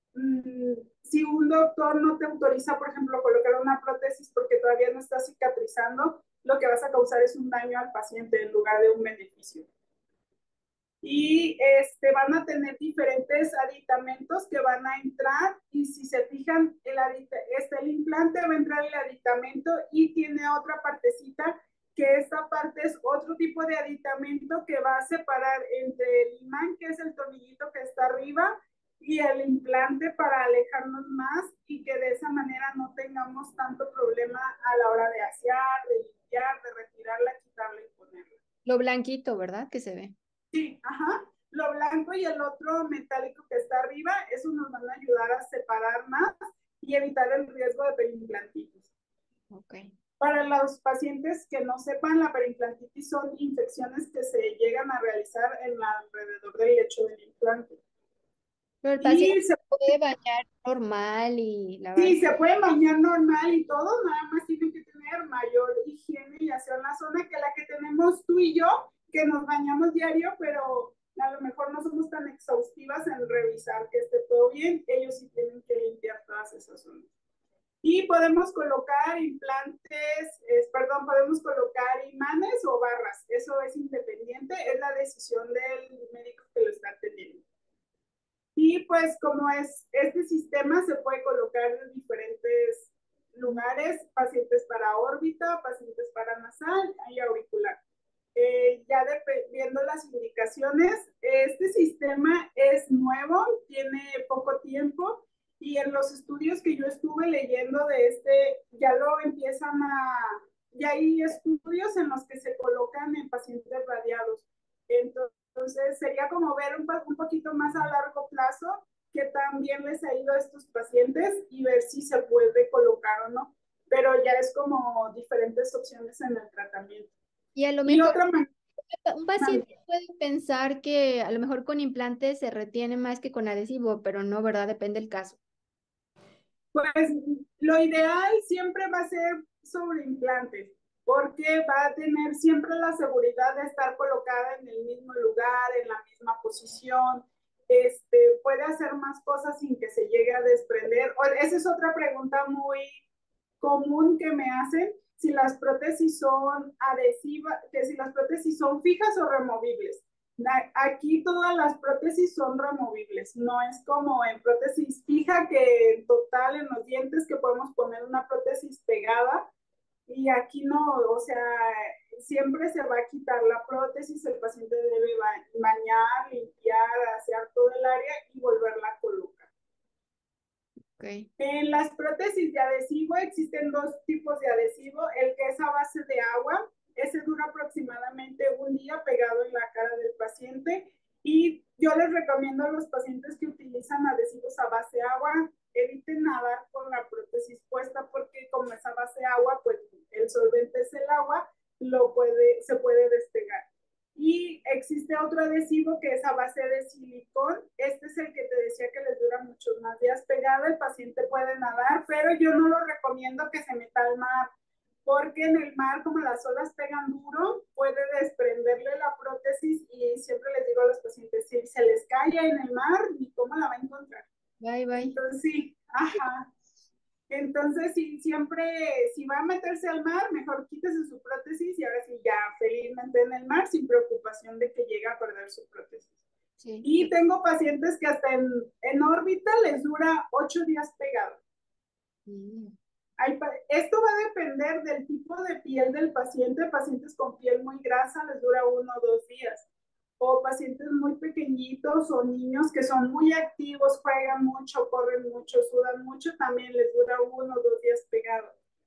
si un doctor no te autoriza, por ejemplo, colocar una prótesis porque todavía no está cicatrizando, lo que vas a causar es un daño al paciente en lugar de un beneficio. Y este, van a tener diferentes aditamentos que van a entrar, y si se fijan, el, este, el implante va a entrar el aditamento y tiene otra partecita, que esta parte es otro tipo de aditamento que va a separar entre el imán, que es el tornillito que está arriba, y el implante para alejarnos más y que de esa manera no tengamos tanto problema a la hora de asear, de limpiar, de retirarla, quitarla y ponerla. Lo blanquito, ¿verdad? Que se ve. Sí, ajá. Lo blanco y el otro metálico que está arriba, eso nos van a ayudar a separar más y evitar el riesgo de perimplantitis. Ok. Para los pacientes que no sepan, la perimplantitis son infecciones que se llegan a realizar en la, alrededor del lecho del implante. Pero el paciente y se puede bañar normal y lavar. Sí, se puede bañar normal y todo, nada más tienen que tener mayor higiene y hacer una zona que la que tenemos tú y yo, que nos bañamos diario, pero a lo mejor no somos tan exhaustivas en revisar que esté todo bien. Ellos sí tienen que limpiar todas esas zonas. Y podemos colocar implantes, eh, perdón, podemos colocar imanes o barras. Eso es independiente, es la decisión del médico que lo está atendiendo. Y pues como es, este sistema se puede colocar en diferentes lugares, pacientes para órbita, pacientes para nasal y auricular. Eh, ya viendo las indicaciones, este sistema es nuevo, tiene poco tiempo y en los estudios que yo estuve leyendo de este, ya lo empiezan a, ya hay estudios en los que se colocan en pacientes radiados. Entonces, sería como ver un, un poquito más a largo plazo que también les ha ido a estos pacientes y ver si se puede colocar o no. Pero ya es como diferentes opciones en el tratamiento. Y a lo Y mejor otra manera, un paciente puede pensar que a lo mejor con implantes se retiene más que con adhesivo, pero no, ¿verdad? Depende del caso. pues lo ideal siempre va a ser sobre implantes, porque va a tener siempre la seguridad de estar colocada en el mismo lugar, en la misma posición. Este, puede hacer más cosas sin que se llegue a desprender. Esa es otra pregunta muy común que me hacen, si las prótesis son adhesivas, que si las prótesis son fijas o removibles. Aquí todas las prótesis son removibles, no es como en prótesis fija que en total en los dientes que podemos poner una prótesis pegada y aquí no, o sea, siempre se va a quitar la prótesis, el paciente debe bañar, limpiar, hacer todo el área y volverla a colocar. Okay. En las prótesis de adhesivo existen dos tipos de adhesivo, el que es a base de agua, ese dura aproximadamente un día pegado en la cara del paciente y yo les recomiendo a los pacientes que utilizan adhesivos a base de agua, eviten nadar con la prótesis puesta porque como es a base de agua, pues el solvente es el agua, lo puede, se puede despegar. Y existe otro adhesivo que es a base de silicón. Este es el que te decía que les dura muchos más días pegado. El paciente puede nadar, pero yo no lo recomiendo que se meta al mar, porque en el mar, como las olas pegan duro, puede desprenderle la prótesis y siempre les digo a los pacientes, si se les cae en el mar, ni cómo la va a encontrar. Bye, bye. Entonces, sí, ajá. Entonces, sí, siempre, si va a meterse al mar, mejor quítese su prótesis y ahora sí, ya felizmente en el mar, sin preocupación de que llegue a perder su prótesis. Sí. Y tengo pacientes que hasta en, en órbita les dura ocho días pegado. Mm. Hay, esto va a depender del tipo de piel del paciente. Pacientes con piel muy grasa les dura uno o dos días. O pacientes muy pequeñitos o niños que son muy activos, juegan mucho, corren mucho, sudan mucho, también les dura uno o dos días pegado.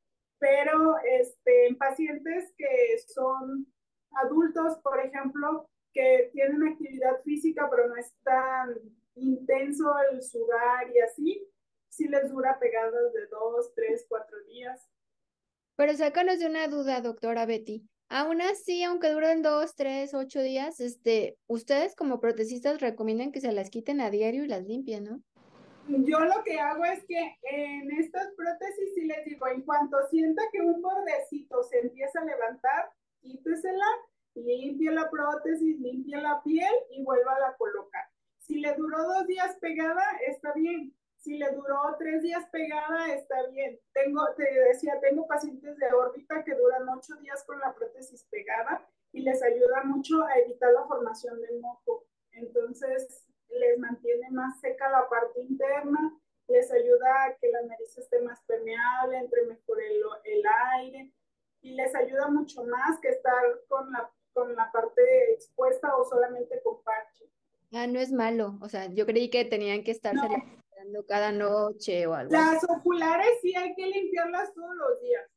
Pero este, en pacientes que son adultos, por ejemplo, que tienen actividad física, pero no es tan intenso el sudar y así, sí les dura pegadas de dos, tres, cuatro días. Pero sácanos de una duda, doctora Betty. Aún así, aunque duren dos, tres, ocho días, este, ustedes como protecistas recomiendan que se las quiten a diario y las limpien, ¿no? Yo lo que hago es que en estas prótesis sí les digo, en cuanto sienta que un bordecito se empieza a levantar, quítesela, limpie la prótesis, limpie la piel y vuelva a colocar. Si le duró dos días pegada, está bien. Si le duró tres días pegada, está bien. Tengo, te decía, tengo pacientes de órbita que duran ocho días con la prótesis pegada y les ayuda mucho a evitar la formación de moco. Entonces, les mantiene más seca la parte interna, les ayuda a que la nariz esté más permeable, entre mejor el, el aire y les ayuda mucho más que estar con la, con la parte expuesta o solamente con parche. Ah, no es malo. O sea, yo creí que tenían que estarse No, limpiando cada noche o algo así. las oculares sí hay que limpiarlas todos los días.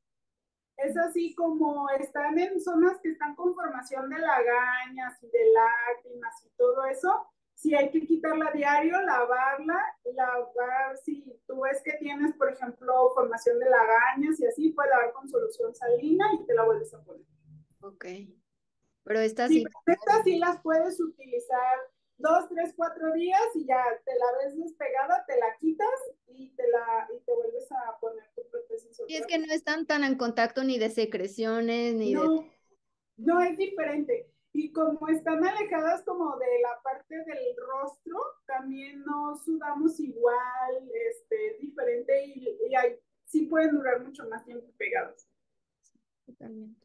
Es así como están en zonas que están con formación de lagañas y de lágrimas y todo eso, sí hay que quitarla a diario, lavarla, lavar, si tú ves que tienes, por ejemplo, formación de lagañas y así, puedes lavar con solución salina y te la vuelves a poner. Ok. Pero estas Sí, sí. estas sí las puedes utilizar dos, tres, cuatro días y ya te la ves despegada, te la quitas y te, la, y te vuelves a poner tu prótesis Y es otra que vez. no están tan en contacto ni de secreciones, ni de... No, no es diferente. Y como están alejadas como de la parte del rostro, también no sudamos igual, este, diferente y, y hay, sí pueden durar mucho más tiempo pegados. Totalmente.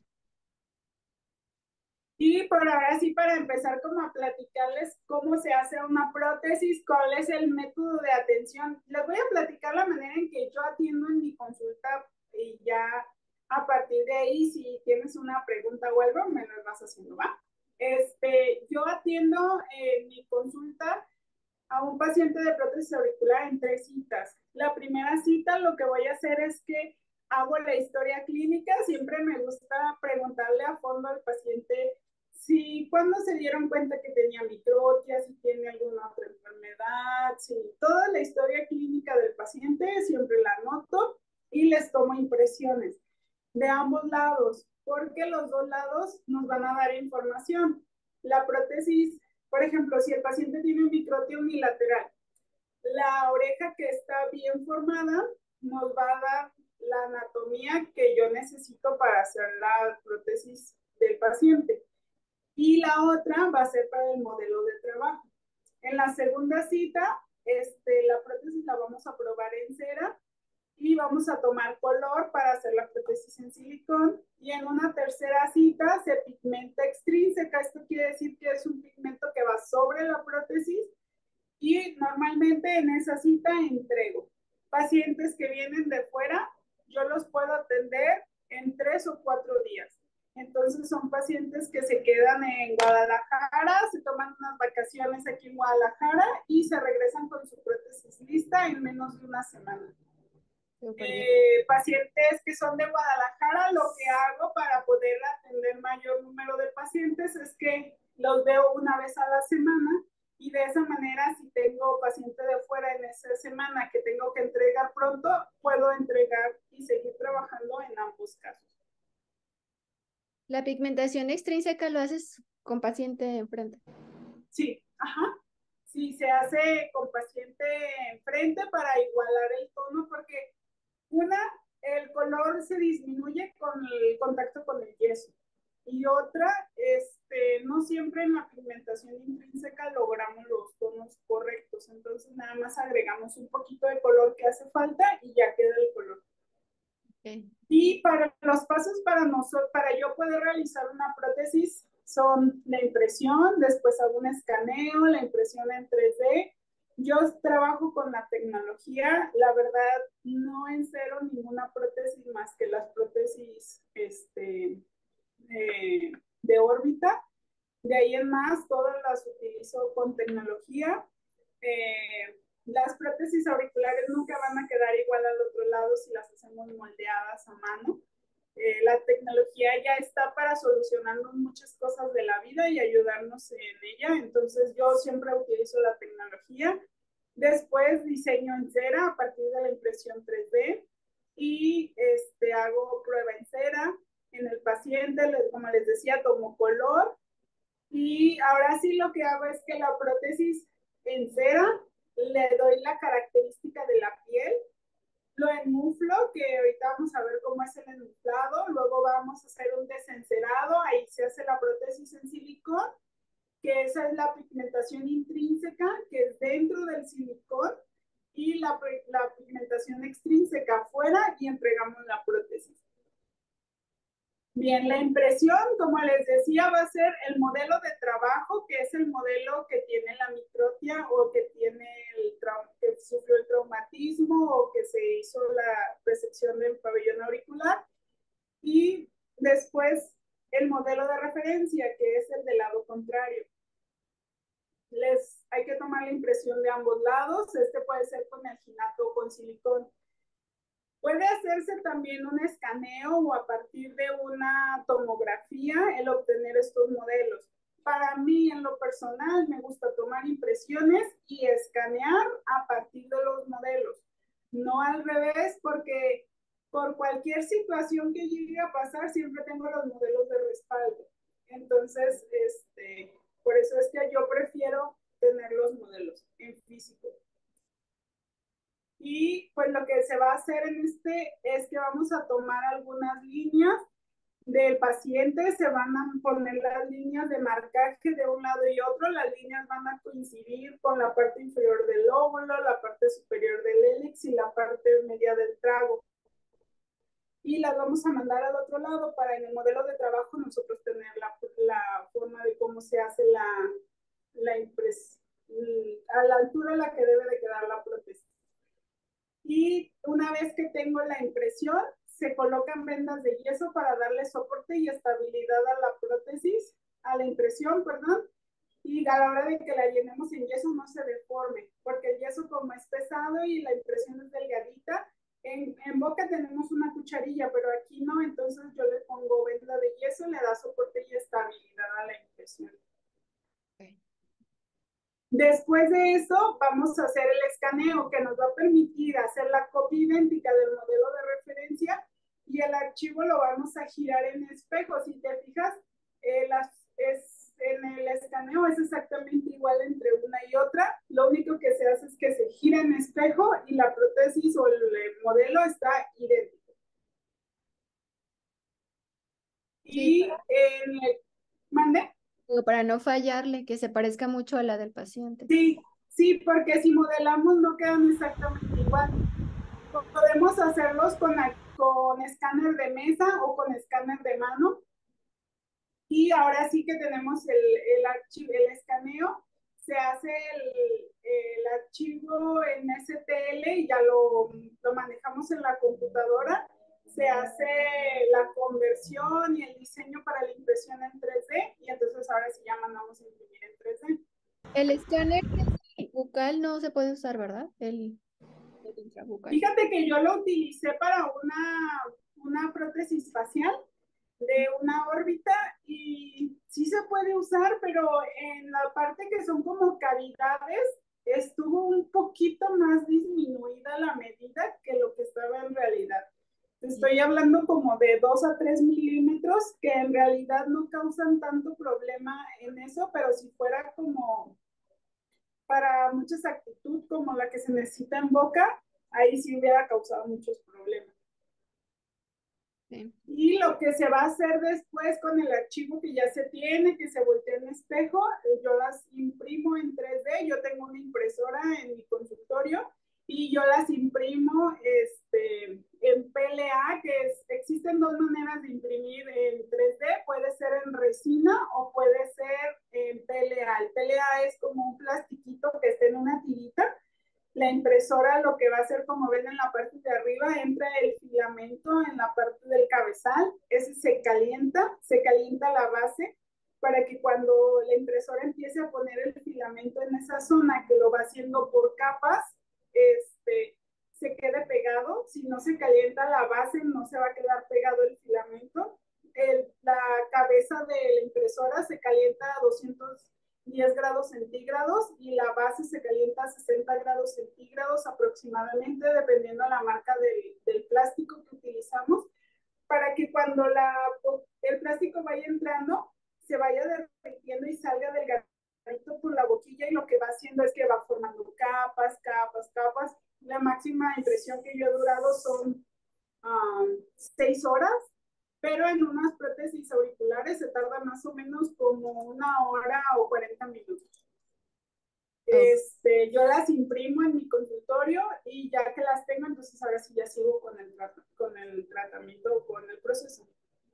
Y por ahora sí, para empezar como a platicarles cómo se hace una prótesis, cuál es el método de atención. Les voy a platicar la manera en que yo atiendo en mi consulta y ya A partir de ahí, si tienes una pregunta o algo, me lo vas haciendo, ¿va? Este, yo atiendo en mi consulta a un paciente de prótesis auricular en tres citas. La primera cita lo que voy a hacer es que hago la historia clínica. Siempre me gusta preguntarle a fondo al paciente si cuando se dieron cuenta que tenía microtia, si tiene alguna otra enfermedad, si toda la historia clínica del paciente siempre la anoto y les tomo impresiones de ambos lados, porque los dos lados nos van a dar información. La prótesis, por ejemplo, si el paciente tiene un microtia unilateral, la oreja que está bien formada nos va a dar la anatomía que yo necesito para hacer la prótesis del paciente. Y la otra va a ser para el modelo de trabajo. En la segunda cita, este, la prótesis la vamos a probar en cera y vamos a tomar color para hacer la prótesis en silicón. Y en una tercera cita se pigmenta extrínseca. Esto quiere decir que es un pigmento que va sobre la prótesis y normalmente en esa cita entrego. Pacientes que vienen de fuera, yo los puedo atender en tres o cuatro días. Entonces son pacientes que se quedan en Guadalajara, se toman unas vacaciones aquí en Guadalajara y se regresan con su prótesis lista en menos de una semana. Eh, pacientes que son de Guadalajara, lo que hago para poder atender mayor número de pacientes es que los veo una vez a la semana y de esa manera si tengo paciente de fuera en esa semana que tengo que entregar pronto, puedo entregar y seguir trabajando en ambos casos. ¿La pigmentación extrínseca lo haces con paciente enfrente? Sí, ajá. Sí, se hace con paciente enfrente para igualar el tono porque una, el color se disminuye con el contacto con el yeso. Y otra, este, no siempre en la pigmentación intrínseca logramos los tonos correctos. Entonces nada más agregamos un poquito de color que hace falta y ya queda el color. Okay. Y para los pasos para nosotros, para yo poder realizar una prótesis son la impresión, después hago un escaneo, la impresión en tres D. Yo trabajo con la tecnología, la verdad no encero ninguna prótesis más que las prótesis este, eh, de órbita. De ahí en más, todas las utilizo con tecnología. Eh, las prótesis auriculares nunca van a quedar igual al otro lado si las hacemos moldeadas a mano. Eh, la tecnología ya está para solucionarnos muchas cosas de la vida y ayudarnos en ella, entonces yo siempre utilizo la tecnología. Después diseño en cera a partir de la impresión tres D y este, hago prueba en cera en el paciente, como les decía, tomo color y ahora sí lo que hago es que la prótesis en cera le doy la característica de la piel, lo enmuflo, que ahorita vamos a ver cómo es el enmuflado, luego vamos a hacer un desencerado, ahí se hace la prótesis en silicón, que esa es la pigmentación intrínseca, que es dentro del silicón, y la, la pigmentación extrínseca afuera, y entregamos la prótesis. Bien, la impresión, como les decía, va a ser el modelo de trabajo, que es el modelo que tiene la microtia o que tiene el que sufrió el traumatismo o que se hizo la resección del pabellón auricular. Y después el modelo de referencia, que es el del lado contrario. Les, hay que tomar la impresión de ambos lados. Este puede ser con alginato o con silicón. Puede hacerse también un escaneo o a partir de una tomografía el obtener estos modelos. Para mí, en lo personal, me gusta tomar impresiones y escanear a partir de los modelos. No al revés, porque por cualquier situación que llegue a pasar, siempre tengo los modelos de respaldo. Entonces, este, por eso es que yo prefiero tener los modelos en físico. Y pues lo que se va a hacer en este es que vamos a tomar algunas líneas del paciente, se van a poner las líneas de marcaje de un lado y otro, las líneas van a coincidir con la parte inferior del lóbulo, la parte superior del hélix y la parte media del trago. Y las vamos a mandar al otro lado para en el modelo de trabajo nosotros tener la, la forma de cómo se hace la, la impresión, a la altura a la que debe de quedar la prótesis. Y una vez que tengo la impresión, se colocan vendas de yeso para darle soporte y estabilidad a la prótesis, a la impresión, perdón, y a la hora de que la llenemos en yeso no se deforme, porque el yeso como es pesado y la impresión es delgadita, en, en boca tenemos una cucharilla, pero aquí no, entonces yo le pongo venda de yeso, le da soporte y estabilidad a la impresión. Okay. Después de eso, vamos a hacer el escaneo que nos va a permitir hacer la copia idéntica del modelo de referencia y el archivo lo vamos a girar en espejo. Si te fijas, eh, las, es, en el escaneo es exactamente igual entre una y otra. Lo único que se hace es que se gira en espejo y la prótesis o el, el modelo está idéntico. Y en el... ¿Mande? Para no fallarle, que se parezca mucho a la del paciente. Sí, sí, porque si modelamos no quedan exactamente igual. Podemos hacerlos con, con escáner de mesa o con escáner de mano. Y ahora sí que tenemos el, el, archivo, el escaneo. Se hace el, el archivo en S T L y ya lo, lo manejamos en la computadora. Se hace la conversión y el diseño para la impresión en tres D y entonces ahora sí ya mandamos a imprimir en tres D. El escáner bucal no se puede usar, ¿verdad? El, el intrabucal. Fíjate que yo lo utilicé para una, una prótesis facial de una órbita y sí se puede usar, pero en la parte que son como cavidades estuvo un poquito más disminuida la medida que lo que estaba en realidad. Estoy hablando como de dos a tres milímetros, que en realidad no causan tanto problema en eso, pero si fuera como para mucha exactitud como la que se necesita en boca, ahí sí hubiera causado muchos problemas. Sí. Y lo que se va a hacer después con el archivo que ya se tiene, que se voltea en espejo, yo las imprimo en tres D, yo tengo una impresora en mi consultorio y yo las imprimo este, en P L A, que es, existen dos maneras de imprimir en tres D, puede ser en resina o puede ser en P L A. El P L A es como un plastiquito que está en una tirita. La impresora lo que va a hacer, como ven en la parte de arriba, entra el filamento en la parte del cabezal, ese se calienta, se calienta la base para que cuando la impresora empiece a poner el filamento en esa zona, que lo va haciendo por capas, este, se quede pegado. Si no se calienta la base, no se va a quedar pegado el filamento. El, la cabeza de la impresora se calienta a doscientos diez grados centígrados y la base se calienta a sesenta grados centígrados aproximadamente, dependiendo de la marca del, del plástico que utilizamos, para que cuando la, el plástico vaya entrando, se vaya derritiendo y salga delgadito por la boquilla, y lo que va haciendo es que va formando capas, capas, capas. La máxima impresión que yo he durado son um, seis horas, pero en unas prótesis auriculares se tarda más o menos como una hora o cuarenta minutos. Este, yo las imprimo en mi consultorio y ya que las tengo, entonces ahora sí ya sigo con el, con el tratamiento o con el proceso.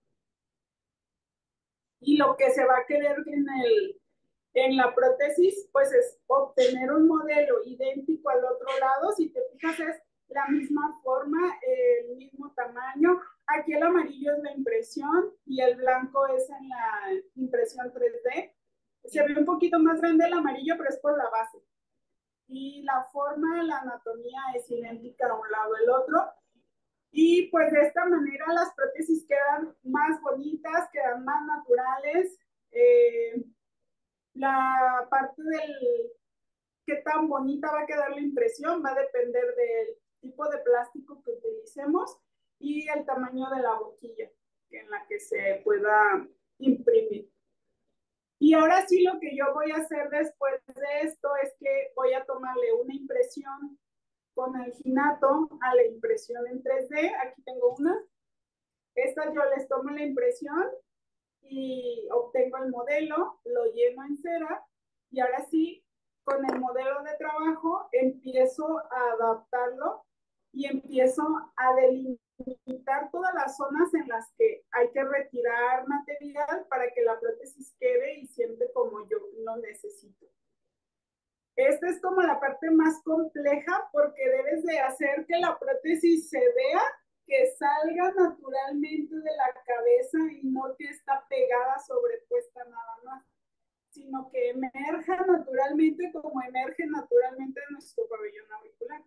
Y lo que se va a querer en, el, en la prótesis, pues es obtener un modelo idéntico al otro lado. Si te fijas, es la misma forma, el mismo tamaño. Aquí el amarillo es la impresión y el blanco es en la impresión tres D. Se ve un poquito más grande el amarillo, pero es por la base. Y la forma, la anatomía es idéntica a un lado del otro. Y pues de esta manera las prótesis quedan más bonitas, quedan más naturales. Eh, la parte del qué tan bonita va a quedar la impresión va a depender del tipo de plástico que utilicemos y el tamaño de la boquilla en la que se pueda imprimir. Y ahora sí, lo que yo voy a hacer después de esto es que voy a tomarle una impresión con alginato a la impresión en tres D. Aquí tengo una. Esta yo les tomo la impresión y obtengo el modelo, lo lleno en cera y ahora sí, con el modelo de trabajo empiezo a adaptarlo y empiezo a delimitar todas las zonas en las que hay que retirar material para que la prótesis quede y siempre como yo lo necesito. Esta es como la parte más compleja porque debes de hacer que la prótesis se vea que salga naturalmente de la cabeza y no que está pegada, sobrepuesta nada más, sino que emerja naturalmente como emerge naturalmente nuestro pabellón auricular.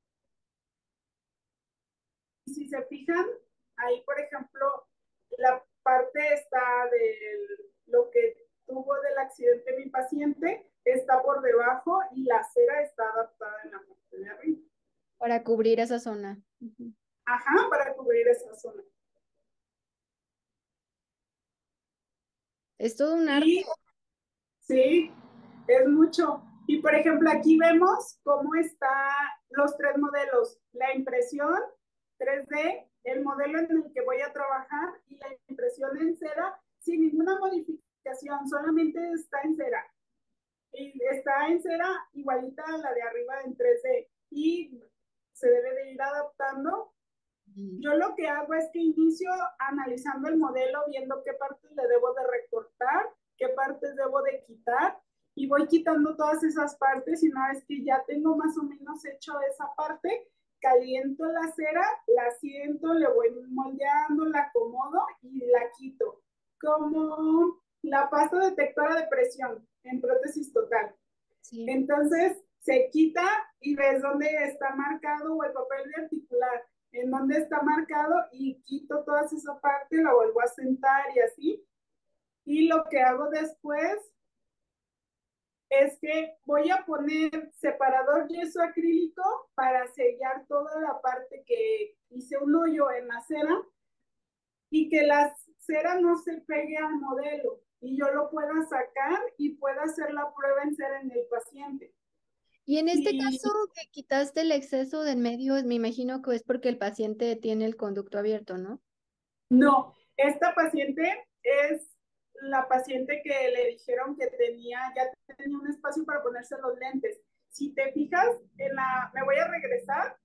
Y si se fijan, ahí por ejemplo, la parte está de lo que tuvo del accidente mi paciente, está por debajo y la cera está adaptada en la parte de arriba. Para cubrir esa zona. Uh-huh. Ajá, para cubrir esa zona. Es todo un arte. Y, sí, es mucho. Y por ejemplo, aquí vemos cómo están los tres modelos. La impresión tres D, el modelo en el que voy a trabajar y la impresión en cera sin ninguna modificación, solamente está en cera. Y está en cera igualita a la de arriba en tres D. Y se debe de ir adaptando. Yo lo que hago es que inicio analizando el modelo, viendo qué partes le debo de recortar, qué partes debo de quitar, y voy quitando todas esas partes, y una vez que ya tengo más o menos hecho esa parte, caliento la cera, la siento, le voy moldeando, la acomodo y la quito. Como la pasta detectora de presión en prótesis total. Sí. Entonces, se quita y ves dónde está marcado, o el papel de articular, en dónde está marcado, y quito toda esa parte, la vuelvo a sentar y así. Y lo que hago después es que voy a poner separador yeso acrílico para sellar toda la parte que hice un hoyo en la cera y que la cera no se pegue al modelo y yo lo pueda sacar y pueda hacer la prueba en cera en el paciente. Y en este y... caso que quitaste el exceso de en medio, me imagino que es porque el paciente tiene el conducto abierto, ¿no? No, esta paciente es la paciente que le dijeron que tenía, ya tenía un espacio para ponerse los lentes. Si te fijas, en la, me voy a regresar.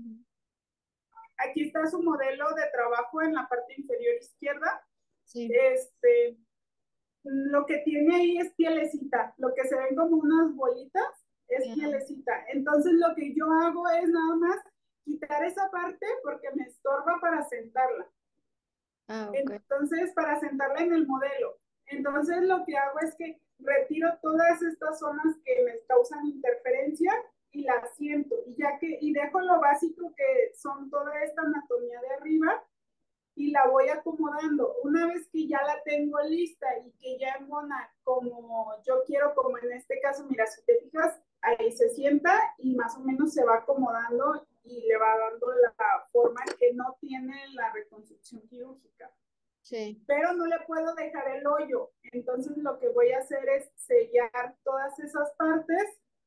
Aquí está su modelo de trabajo en la parte inferior izquierda. Sí. Este, lo que tiene ahí es pielecita, lo que se ven como unas bolitas es yeah. pielecita. Entonces lo que yo hago es nada más quitar esa parte porque me estorba para sentarla. Ah, okay. Entonces, para sentarla en el modelo. Entonces, lo que hago es que retiro todas estas zonas que me causan interferencia y la siento. Y ya que, y dejo lo básico que son toda esta anatomía de arriba y la voy acomodando. Una vez que ya la tengo lista y que ya embona como yo quiero, como en este caso, mira, si te fijas, ahí se sienta y más o menos se va acomodando y le va dando la forma que no tiene la reconstrucción quirúrgica. Sí. Pero no le puedo dejar el hoyo. Entonces lo que voy a hacer es sellar todas esas partes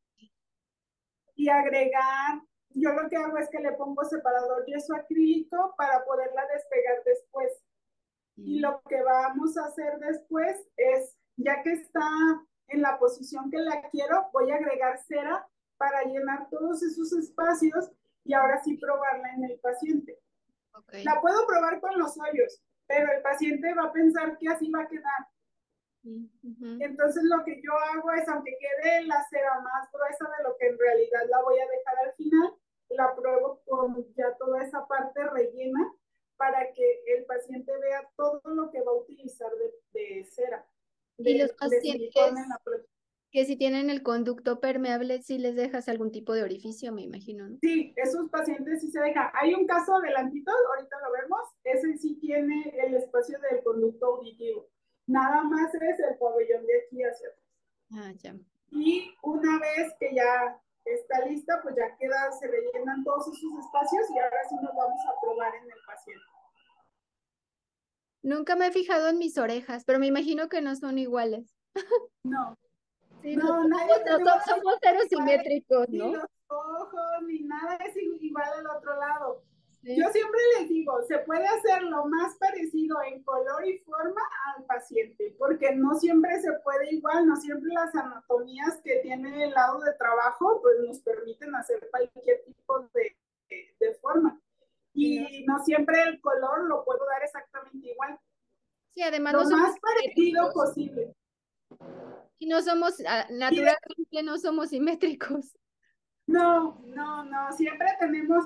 y agregar, yo lo que hago es que le pongo separador yeso acrílico para poderla despegar después. Mm. Y lo que vamos a hacer después es, ya que está en la posición que la quiero, voy a agregar cera para llenar todos esos espacios y ahora sí probarla en el paciente. Okay. La puedo probar con los hoyos, pero el paciente va a pensar que así va a quedar. Uh-huh. Entonces lo que yo hago es, aunque quede la cera más gruesa de lo que en realidad la voy a dejar al final, la pruebo con ya toda esa parte rellena para que el paciente vea todo lo que va a utilizar de, de cera. De, y los pacientes que si tienen el conducto permeable, sí les dejas algún tipo de orificio, me imagino, ¿no? Sí, esos pacientes sí se deja. Hay un caso adelantito, ahorita lo vemos, ese sí tiene el espacio del conducto auditivo. Nada más es el pabellón de aquí hacia atrás. Ah, ya. Y una vez que ya está lista, pues ya queda, se rellenan todos esos espacios y ahora sí nos vamos a probar en el paciente. Nunca me he fijado en mis orejas, pero me imagino que no son iguales. No. Sí, no, no, no, no somos ceros simétricos, ¿no? Ni los ojos, ni nada es igual al otro lado. ¿Sí? Yo siempre les digo, se puede hacer lo más parecido en color y forma al paciente, porque no siempre se puede igual, no siempre las anatomías que tiene el lado de trabajo, pues nos permiten hacer cualquier tipo de, de, de forma. Y no. no siempre el color lo puedo dar exactamente igual. Sí, además lo no más parecido posible. Y no somos, naturalmente no somos simétricos. No, no, no, siempre tenemos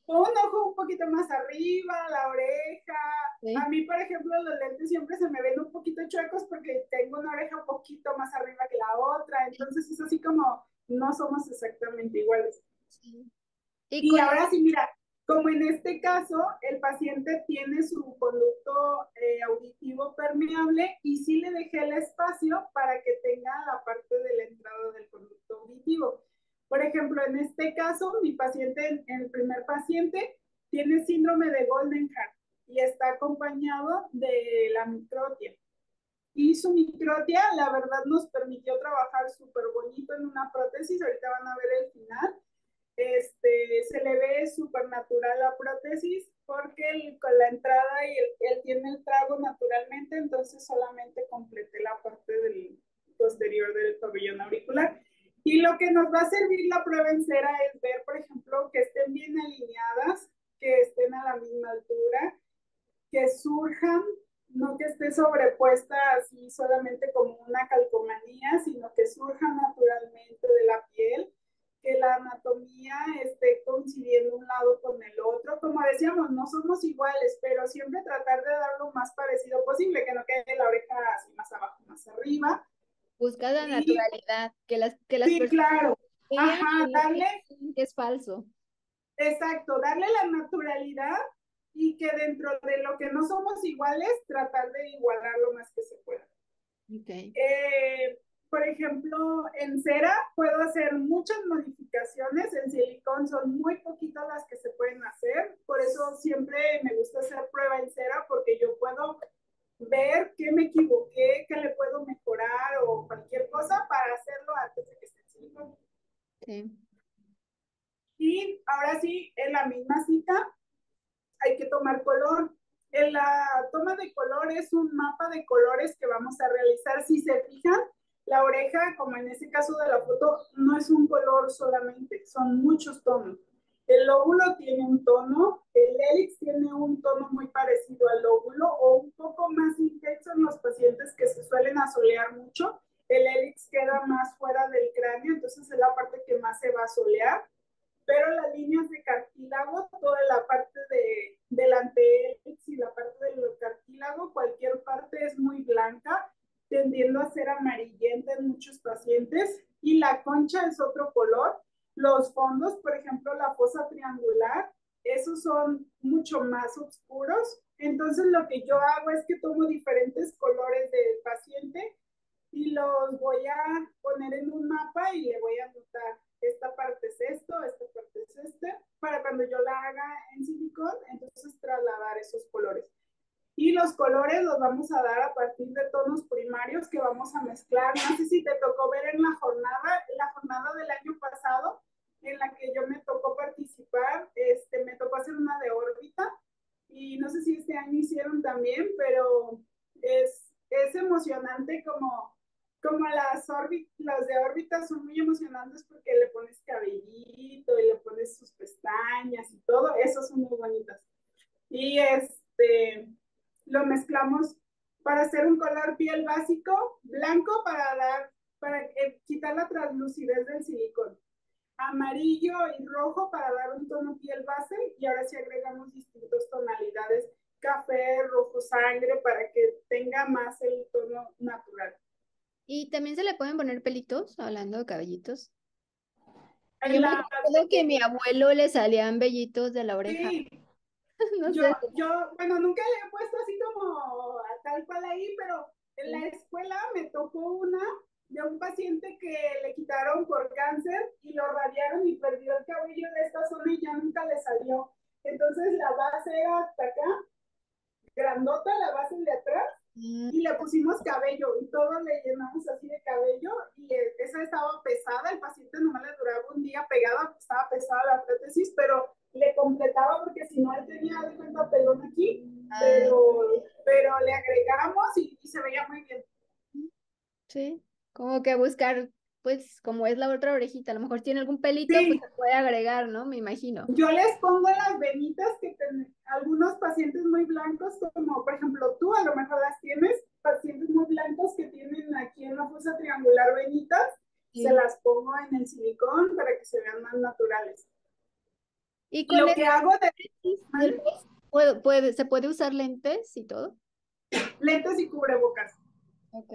O un ojo un poquito más arriba, la oreja. Sí. A mí, por ejemplo, los lentes siempre se me ven un poquito chuecos porque tengo una oreja un poquito más arriba que la otra. Entonces es así como no somos exactamente iguales. Sí. Y Y con ahora sí, mira, como en este caso, el paciente tiene su conducto eh, auditivo permeable y sí le dejé el espacio para que tenga la parte de la entrada del conducto auditivo. Por ejemplo, en este caso, mi paciente, el primer paciente, tiene síndrome de Golden Heart y está acompañado de la microtia. Y su microtia, la verdad, nos permitió trabajar súper bonito en una prótesis. Ahorita van a ver el final. Este, se le ve súper natural la prótesis porque el, con la entrada y el, él tiene el trago naturalmente, entonces solamente completé la parte del posterior del pabellón auricular. Y lo que nos va a servir la prueba en cera es ver, por ejemplo, que estén bien alineadas, que estén a la misma altura, que surjan, no que esté sobrepuesta así solamente como una calcomanía, sino que surjan naturalmente de la piel, que la anatomía esté coincidiendo un lado con el otro. Como decíamos, no somos iguales, pero siempre tratar de dar lo más parecido posible, que no quede la oreja así más abajo, más arriba. buscar la Y naturalidad, que las, que las sí, personas claro, vean ajá, y no darle, piensen que es falso. exacto, darle la naturalidad y que dentro de lo que no somos iguales, tratar de igualar lo más que se pueda. Okay. Eh, por ejemplo, en cera puedo hacer muchas modificaciones, en silicón son muy poquitas las que se pueden hacer, por eso siempre me gusta hacer prueba en cera porque yo puedo ver qué me equivoqué, qué le puedo mejorar o cualquier cosa para hacerlo antes de que esté en silicón. Sí. Y ahora sí, en la misma cita hay que tomar color. En la toma de color es un mapa de colores que vamos a realizar. Si se fijan, la oreja, como en este caso de la foto, no es un color solamente, son muchos tonos. El lóbulo tiene un tono, el hélix tiene un tono muy parecido al lóbulo o un poco más intenso en los pacientes que se suelen asolear mucho. El hélix queda más fuera del cráneo, entonces es la parte que más se va a solear, pero las líneas de cartílago, toda la parte de, del antehélix y la parte del cartílago, cualquier parte es muy blanca, tendiendo a ser amarillenta en muchos pacientes, y la concha es otro color. Los fondos, por ejemplo, la fosa triangular, esos son mucho más oscuros. Entonces lo que yo hago es que tomo diferentes colores del paciente y los voy a poner en un mapa y le voy a anotar esta parte es esto, esta parte es este, para cuando yo la haga en silicón, entonces trasladar esos colores. Y los colores los vamos a dar a partir de tonos primarios que vamos a mezclar. No sé si te tocó ver en la jornada, en la jornada del año pasado, en la que yo me tocó participar, este, me tocó hacer una de órbita, y no sé si este año hicieron también, pero es, es emocionante como como las órbitas, las de órbita son muy emocionantes porque le pones cabellito y le pones sus pestañas y todo, esas son muy bonitas. Y este, lo mezclamos para hacer un color piel básico, blanco para dar, para eh, quitar la translucidez del silicón. Amarillo y rojo para dar un tono piel base, y ahora sí agregamos distintas tonalidades, café, rojo sangre, para que tenga más el tono natural. Y también se le pueden poner pelitos, hablando de cabellitos. Que yo En me la, acuerdo que a mi abuelo le salían vellitos de la oreja. sí, No yo, sé. yo, bueno, nunca le he puesto así como a tal cual ahí, pero en la Sí. escuela me tocó una de un paciente que le quitaron por cáncer y lo radiaron y perdió el cabello de esta zona y ya nunca le salió. Entonces la base era hasta acá, grandota la base de atrás, Mm. y le pusimos cabello y todo le llenamos así de cabello, y esa estaba pesada, el paciente nomás le duraba un día pegada, estaba pesada la prótesis, pero le completaba porque si no él tenía de cuenta pelón aquí, Ah, pero, pero le agregamos y, y se veía muy bien. sí. Como que buscar, pues, como es la otra orejita, a lo mejor tiene algún pelito, pues Sí, se puede agregar, ¿no? Me imagino. yo les pongo las venitas que ten, algunos pacientes muy blancos, como por ejemplo tú, a lo mejor las tienes, pacientes muy blancos que tienen aquí en la fosa triangular venitas, se Sí. las pongo en el silicón para que se vean más naturales. Y Y con lo el que hago de del pez, ¿puede, puede- ¿se puede usar lentes y todo? lentes y cubrebocas. Ok.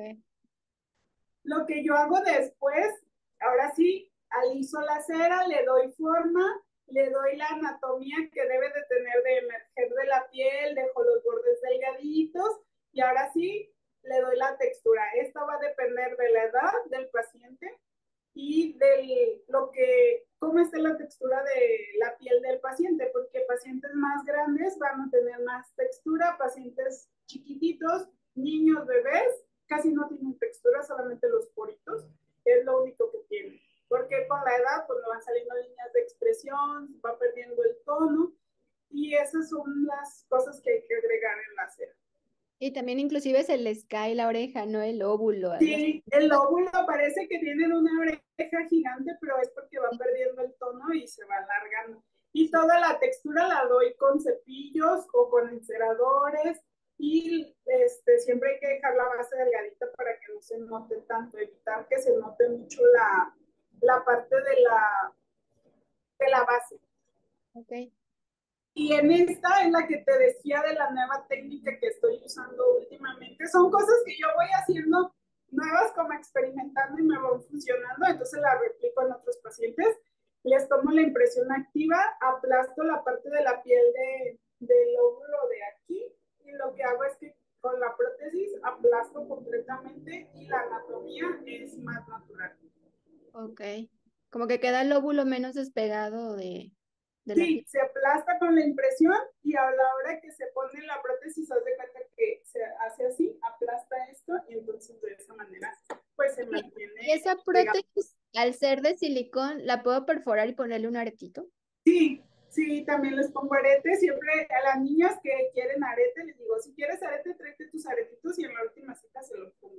Lo que yo hago después, ahora sí, aliso la cera, le doy forma, le doy la anatomía que debe de tener de emerger de la piel, dejo los bordes delgaditos y ahora sí le doy la textura. Esto va a depender de la edad del paciente y de lo que, cómo está la textura de la piel del paciente, porque pacientes más grandes van a tener más textura, pacientes chiquititos, niños, bebés, casi no tienen textura, solamente los poritos, es lo único que tienen. Porque con la edad, pues van saliendo líneas de expresión, va perdiendo el tono, y esas son las cosas que hay que agregar en la cera. Y también inclusive se les cae la oreja, ¿no? El óvulo, algo así. Sí, el lóbulo parece que tienen una oreja gigante, pero es porque va perdiendo el tono y se va alargando. Y Sí. toda la textura la doy con cepillos o con enceradores y este, siempre hay que dejar la base delgadita para que no se note tanto, evitar que se note mucho la, la parte de la, de la base. Ok. Y en esta, en la que te decía de la nueva técnica que estoy usando últimamente, son cosas que yo voy haciendo nuevas como experimentando y me van funcionando, entonces la replico en otros pacientes. Les tomo la impresión activa, aplasto la parte de la piel de, del óvulo de aquí y lo que hago es que con la prótesis aplasto completamente y la anatomía es más natural. Ok. Como que queda el óvulo menos despegado de, de la piel. Sí, se aplasta con la impresión y a la hora que se pone la prótesis, haz de cuenta que se hace así, aplasta esto y entonces de esa manera pues se Y y mantiene esa pegado. prótesis, al ser de silicón, ¿la puedo perforar y ponerle un aretito? Sí, sí, también les pongo aretes, siempre a las niñas que quieren arete les digo, si quieres arete, tráete tus aretitos y en la última cita se los pongo.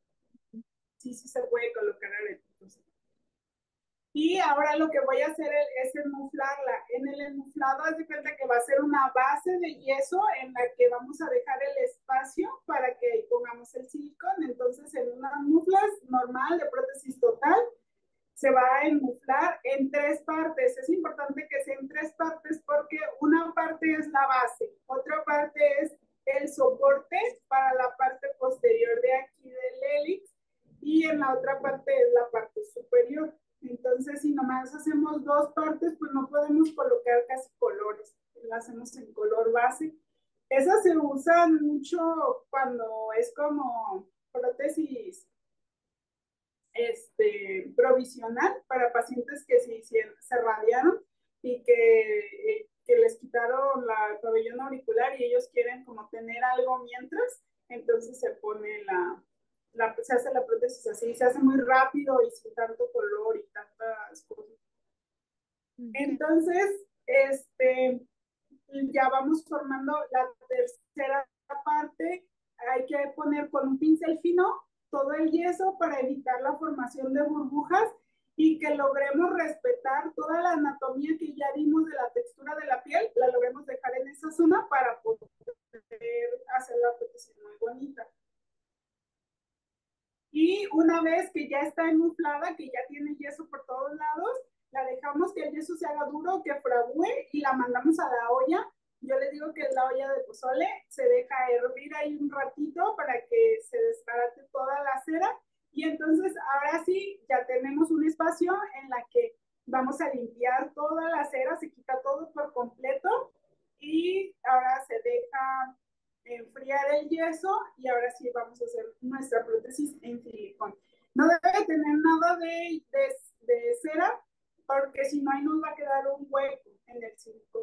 Sí, sí se puede colocar aretitos. Y ahora lo que voy a hacer es enmuflarla. En el enmuflado, haz de cuenta que va a ser una base de yeso en la que vamos a dejar el espacio para que ahí pongamos el silicón. Entonces, en unas muflas normal de prótesis total, se va a enmuflar en tres partes. Es importante que sea en tres partes porque una parte es la base, otra parte es el soporte para la parte posterior de aquí del hélix y en la otra parte es la parte superior. Entonces, si nomás hacemos dos partes, pues no podemos colocar casi colores. Lo hacemos en color base. Esas se usan mucho cuando es como prótesis este, provisional para pacientes que se, se radiaron y que, que les quitaron la, el pabellón auricular y ellos quieren como tener algo mientras, entonces se pone la, la, se hace la prótesis así, se hace muy rápido y sin tanto color y tantas cosas. Okay. Entonces, este, ya vamos formando la tercera parte. Hay que poner con un pincel fino todo el yeso para evitar la formación de burbujas y que logremos respetar toda la anatomía que ya vimos de la textura de la piel, la logremos dejar en esa zona para poder hacer la prótesis muy bonita. Y una vez que ya está inflada, que ya tiene yeso por todos lados, la dejamos que el yeso se haga duro, que fragüe y la mandamos a la olla. Yo les digo que es la olla de pozole, se deja hervir ahí un ratito para que se desbarate toda la cera y entonces ahora sí ya tenemos un espacio en la que vamos a limpiar toda la cera, se quita todo por completo y ahora se deja enfriar el yeso y ahora sí vamos a hacer nuestra prótesis en silicón. No debe tener nada de, de, de cera porque si no ahí nos va a quedar un hueco en el silicón.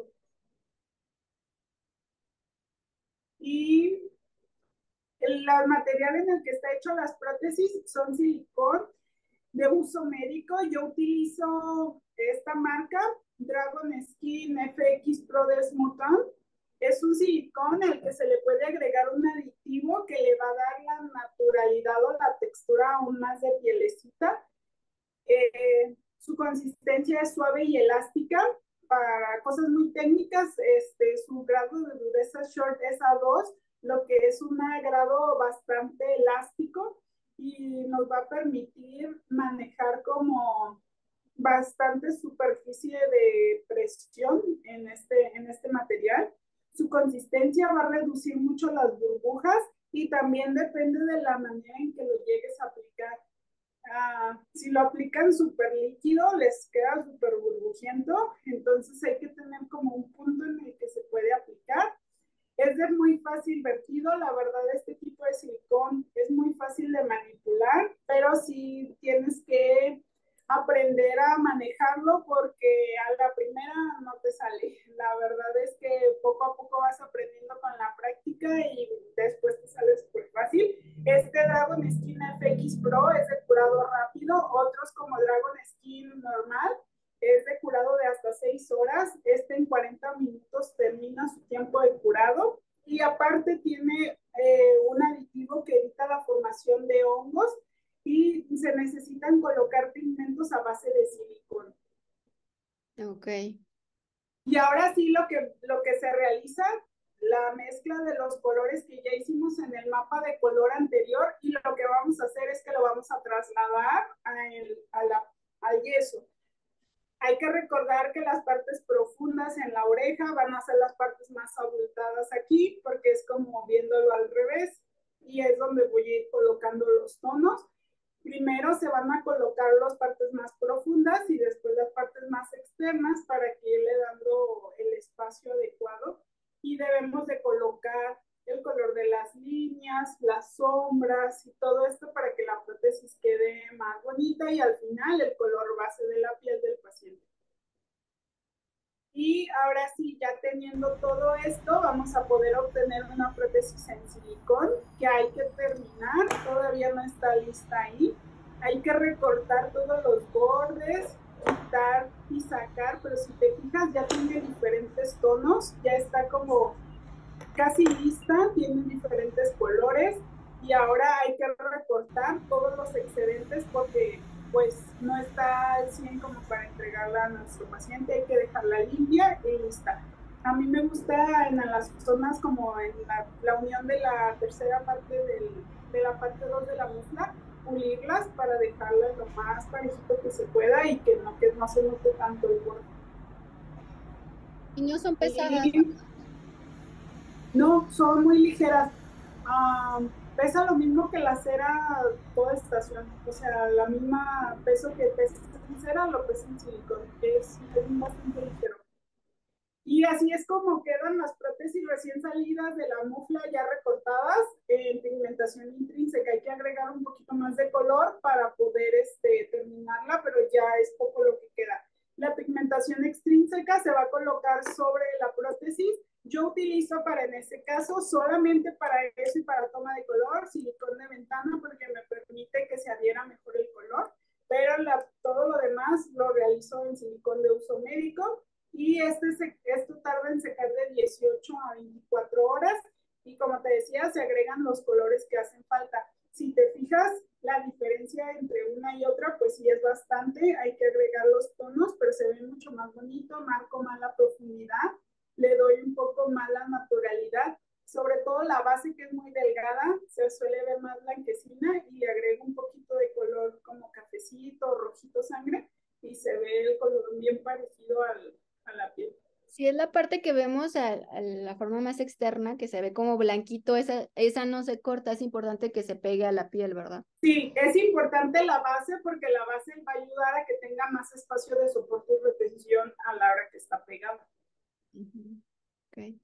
Y el, el material en el que está hecho las prótesis son silicón de uso médico. Yo utilizo esta marca, Dragon Skin F X Pro Desmutant. Es un silicón al que se le puede agregar un aditivo que le va a dar la naturalidad o la textura aún más de pielecita. Eh, su consistencia es suave y elástica. Para cosas muy técnicas, este, su grado de dureza short es A dos, lo que es un grado bastante elástico y nos va a permitir manejar como bastante superficie de presión en este, en este material. Su consistencia va a reducir mucho las burbujas y también depende de la manera en que lo llegues a aplicar. Uh, si lo aplican súper líquido, les queda súper burbujiento, entonces hay que tener como un punto en el que se puede aplicar. Es de muy fácil vertido, la verdad este tipo de silicón es muy fácil de manipular, pero sí tienes que aprender a manejarlo porque a la primera no te sale. La verdad es que poco a poco vas aprendiendo con la práctica y después te sale súper fácil. Este Dragon Skin F X Pro es de curado rápido, otros como Dragon Skin normal es de curado de hasta seis horas. Este en cuarenta minutos termina su tiempo de curado y aparte tiene eh, un aditivo que evita la formación de hongos y se necesitan colocar pigmentos a base de silicón. Ok. Y ahora sí lo que, lo que se realiza, la mezcla de los colores que ya hicimos en el mapa de color anterior y lo que vamos a hacer es que lo vamos a trasladar a el, a la, al yeso. Hay que recordar que las partes profundas en la oreja van a ser las partes más abultadas aquí, porque es como viéndolo al revés, y es donde voy a ir colocando los tonos. Primero se van a colocar las partes más profundas y después las partes más externas para que irle dando el espacio adecuado. Y debemos de colocar el color de las líneas, las sombras y todo esto para que la prótesis quede más bonita y al final el color base de la piel del paciente. Y ahora sí, ya teniendo todo esto, vamos a poder obtener una prótesis en silicón que hay que terminar, todavía no está lista ahí. Hay que recortar todos los bordes, quitar y sacar, pero si te fijas ya tiene diferentes tonos, ya está como casi lista, tiene diferentes colores y ahora hay que recortar todos los excedentes porque pues no está al cien como para entregarla a nuestro paciente, hay que dejarla limpia y lista. A mí me gusta en las zonas como en la, la unión de la tercera parte del, de la parte dos de la musla, pulirlas para dejarlas lo más parejito que se pueda y que no, que no se note tanto el borde. Y no son pesadas. Y, no, son muy ligeras. Um, pesa lo mismo que la cera toda estación, o sea, la misma peso que pesa en cera lo pesa en silicón, es, es bastante ligero. Y así es como quedan las prótesis recién salidas de la mufla ya recortadas en pigmentación intrínseca. Hay que agregar un poquito más de color para poder este, terminarla, pero ya es poco lo que queda. La pigmentación extrínseca se va a colocar sobre la prótesis. Yo utilizo para en este caso solamente para eso y para toma de color, silicón de ventana porque me permite que se adhiera mejor el color, pero la, todo lo demás lo realizo en silicón de uso médico. Y este se, esto tarda en secar de dieciocho a veinticuatro horas y como te decía, se agregan los colores que hacen falta. Si te fijas, la diferencia entre una y otra, pues sí es bastante, hay que agregar los tonos, pero se ve mucho más bonito, marco más la profundidad, le doy un poco más la naturalidad, sobre todo la base que es muy delgada, se suele ver más blanquecina y le agrego un poquito de color como cafecito, rojito sangre y se ve el color bien parecido al a la piel. Si es la parte que vemos a, a la forma más externa, que se ve como blanquito, esa, esa no se corta, es importante que se pegue a la piel, ¿verdad? Sí, es importante la base porque la base va a ayudar a que tenga más espacio de soporte y retención a la hora que está pegada. Uh-huh. Okay.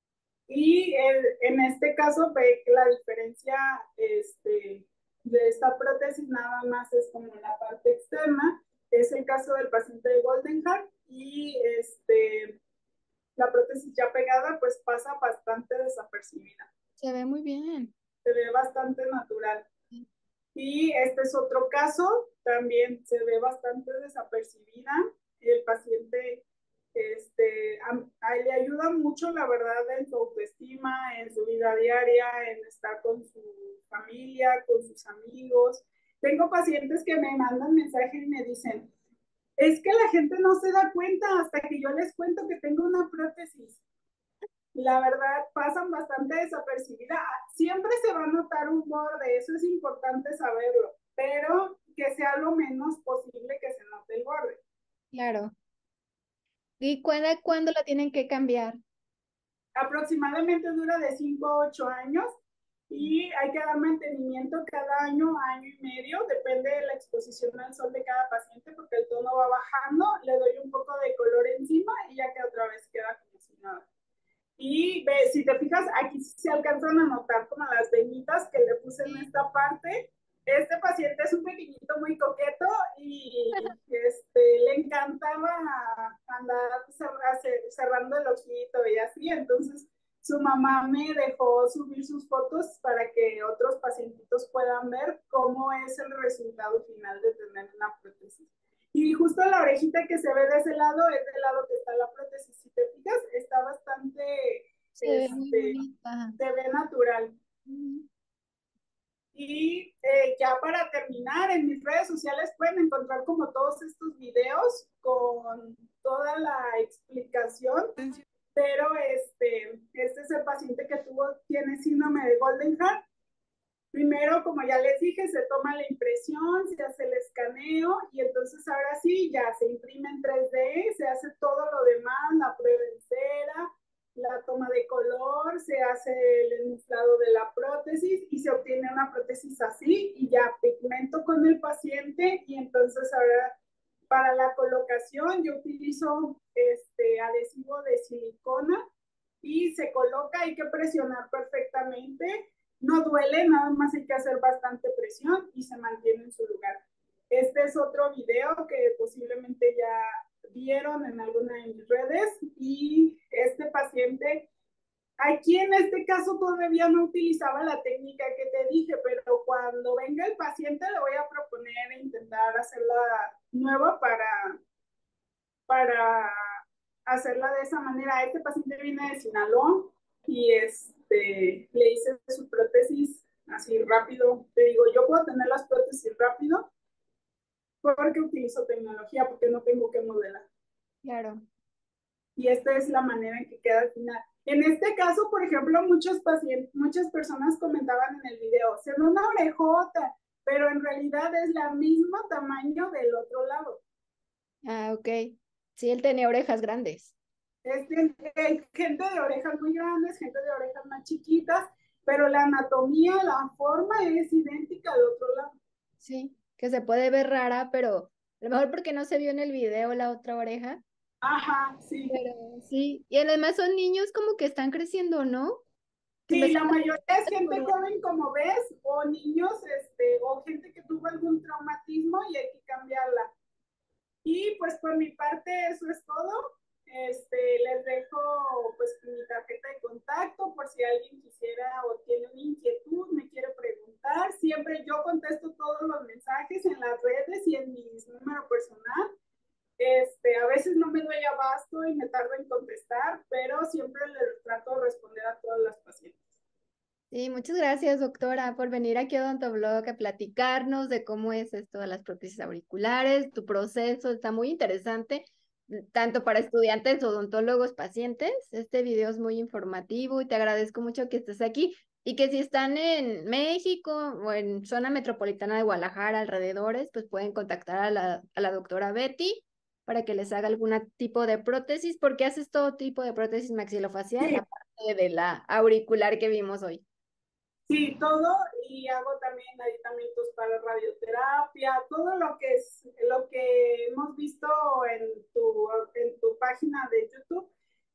Y el, en este caso ve que la diferencia este, de esta prótesis nada más es como la parte externa. Es el caso del paciente de Goldenhar y este, la prótesis ya pegada pues pasa bastante desapercibida. Se ve muy bien. Se ve bastante natural. Y este es otro caso, también se ve bastante desapercibida. El paciente este, a, a, le ayuda mucho, la verdad, en su autoestima, en su vida diaria, en estar con su familia, con sus amigos. Tengo pacientes que me mandan mensajes y me dicen, es que la gente no se da cuenta hasta que yo les cuento que tengo una prótesis. La verdad, pasan bastante desapercibida. Siempre se va a notar un borde, eso es importante saberlo, pero que sea lo menos posible que se note el borde. Claro. ¿Y cuándo, cuándo la tienen que cambiar? Aproximadamente dura de cinco a ocho años y hay que dar mantenimiento cada año, año y medio, depende de la exposición al sol de cada paciente, porque el tono va bajando, le doy un poco de color encima y ya que otra vez queda como si nada. Y ve, si te fijas, aquí se alcanzan a notar como las venitas que le puse en esta parte. Este paciente es un pequeñito muy coqueto y este, le encantaba andar cerrando el ojito y así. Entonces, su mamá me dejó subir sus fotos para que otros pacientitos puedan ver cómo es el resultado final de tener una prótesis. Y justo la orejita que se ve de ese lado es del lado que está la prótesis. Si te fijas, está bastante, Se ve muy este, bonita. se ve natural. Ujú. Y eh, ya para terminar, en mis redes sociales pueden encontrar como todos estos videos con toda la explicación, pero este, este es el paciente que tuvo, tiene síndrome de Goldenhar. Primero, como ya les dije, se toma la impresión, se hace el escaneo y entonces ahora sí, ya se imprime en tres D, se hace todo lo demás, la prueba en cera, la toma de color, se hace el inflado de la prótesis y se obtiene una prótesis así y ya pigmento con el paciente y entonces ahora para la colocación yo utilizo este adhesivo de silicona y se coloca, hay que presionar perfectamente. No duele, nada más hay que hacer bastante presión y se mantiene en su lugar. Este es otro video que posiblemente ya vieron en alguna de mis redes y este paciente, aquí en este caso todavía no utilizaba la técnica que te dije, pero cuando venga el paciente le voy a proponer e intentar hacerla nueva para, para hacerla de esa manera. Este paciente viene de Sinaloa y este, le hice su prótesis así rápido. Te digo, yo puedo tener las prótesis rápido porque utilizo tecnología, porque no tengo que modelar. Claro. Y esta es la manera en que queda al final. En este caso, por ejemplo, muchos pacientes, muchas personas comentaban en el video, se ve una orejota, pero en realidad es la misma tamaño del otro lado. Ah, ok. Sí, él tenía orejas grandes. Es de, de, gente de orejas muy grandes, gente de orejas más chiquitas, pero la anatomía, la forma es idéntica al otro lado. Sí, que se puede ver rara, pero a lo mejor porque no se vio en el video la otra oreja. Ajá, sí. Pero sí, y además son niños como que están creciendo, ¿no? Que Sí, la empezaron mayoría es a gente descubrir. joven, como ves, o niños, este, o gente que tuvo algún traumatismo y hay que cambiarla. Y pues por mi parte eso es todo. Este, les dejo pues mi tarjeta de contacto por si alguien quisiera o tiene una inquietud, me quiere preguntar. Siempre yo contesto todos los mensajes en las redes y en mi número personal. Este, a veces no me doy abasto y me tardo en contestar, pero siempre les trato de responder a todas las pacientes. Sí, muchas gracias, doctora, por venir aquí a Odontoblog a platicarnos de cómo es esto de las prótesis auriculares. Tu proceso está muy interesante, tanto para estudiantes, odontólogos, pacientes. Este video es muy informativo y te agradezco mucho que estés aquí y que si están en México o en zona metropolitana de Guadalajara, alrededores, pues pueden contactar a la, a la doctora Betty para que les haga algún tipo de prótesis, porque haces todo tipo de prótesis maxilofacial, Sí, aparte de la auricular que vimos hoy. sí, todo y hago también aditamentos para radioterapia, todo lo que es lo que hemos visto en tu, en tu página de YouTube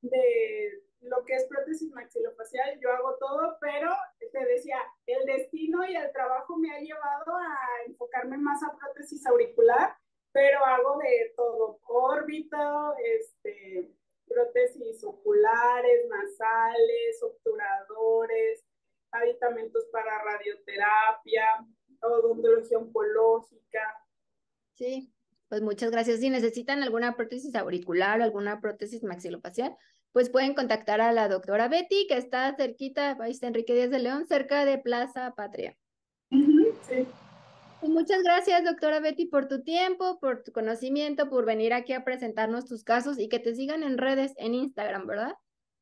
de lo que es prótesis maxilofacial, yo hago todo, pero te decía, el destino y el trabajo me ha llevado a enfocarme más a prótesis auricular, pero hago de todo, órbita, este, prótesis oculares, nasales, obturadores, aditamentos para radioterapia, odontología oncológica. Sí, pues muchas gracias. Si necesitan alguna prótesis auricular o alguna prótesis maxilofacial, pues pueden contactar a la doctora Betty, que está cerquita, ahí está Enrique Díaz de León, cerca de Plaza Patria. Uh-huh, sí. Pues muchas gracias, doctora Betty, por tu tiempo, por tu conocimiento, por venir aquí a presentarnos tus casos y que te sigan en redes, en Instagram, ¿verdad?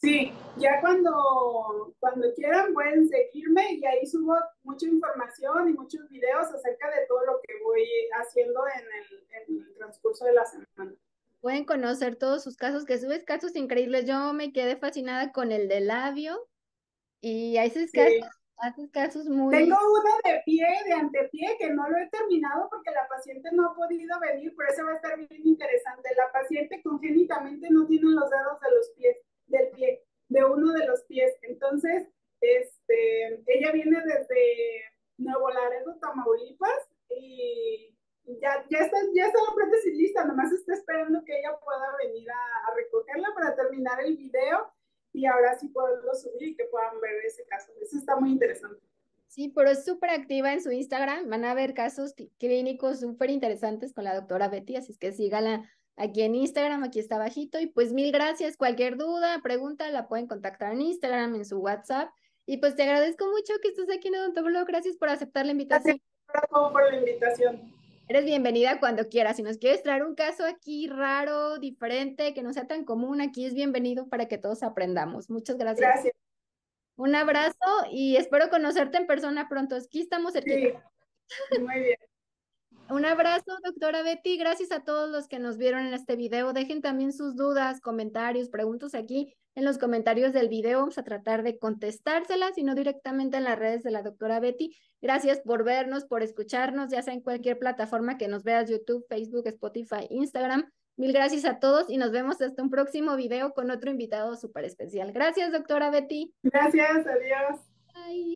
Sí, ya cuando, cuando quieran pueden seguirme y ahí subo mucha información y muchos videos acerca de todo lo que voy haciendo en el, en el transcurso de la semana. Pueden conocer todos sus casos, que subes casos increíbles. Yo me quedé fascinada con el de labio y haces casos, Sí. haces casos Tengo muy... uno de pie, de antepié, que no lo he terminado porque la paciente no ha podido venir, pero ese va a estar bien interesante. La paciente congénitamente no tiene los dedos de los pies, del pie, de uno de los pies. Entonces, este, ella viene desde Nuevo Laredo, Tamaulipas, y ya, ya, está, ya está la prótesis lista, nomás está esperando que ella pueda venir a, a recogerla para terminar el video y ahora sí poderlo subir y que puedan ver ese caso. Eso está muy interesante. Sí, pero es súper activa en su Instagram. Van a ver casos clí- clínicos súper interesantes con la doctora Betty, así es que sígala aquí en Instagram, aquí está abajito. Y pues mil gracias. Cualquier duda, pregunta, la pueden contactar en Instagram, en su WhatsApp. Y pues te agradezco mucho que estés aquí en Odontólogo. Gracias por aceptar la Gracias invitación. por la invitación. Eres bienvenida cuando quieras. Si nos quieres traer un caso aquí raro, diferente, que no sea tan común, aquí es bienvenido para que todos aprendamos. Muchas gracias. Gracias. Un abrazo y espero conocerte en persona pronto. Aquí estamos cerquita. Sí, muy bien. Un abrazo, doctora Betty. Gracias a todos los que nos vieron en este video. Dejen también sus dudas, comentarios, preguntas aquí en los comentarios del video. Vamos a tratar de contestárselas y no directamente en las redes de la doctora Betty. Gracias por vernos, por escucharnos, ya sea en cualquier plataforma que nos veas, YouTube, Facebook, Spotify, Instagram. Mil gracias a todos y nos vemos hasta un próximo video con otro invitado súper especial. Gracias, doctora Betty. Gracias, adiós. Bye.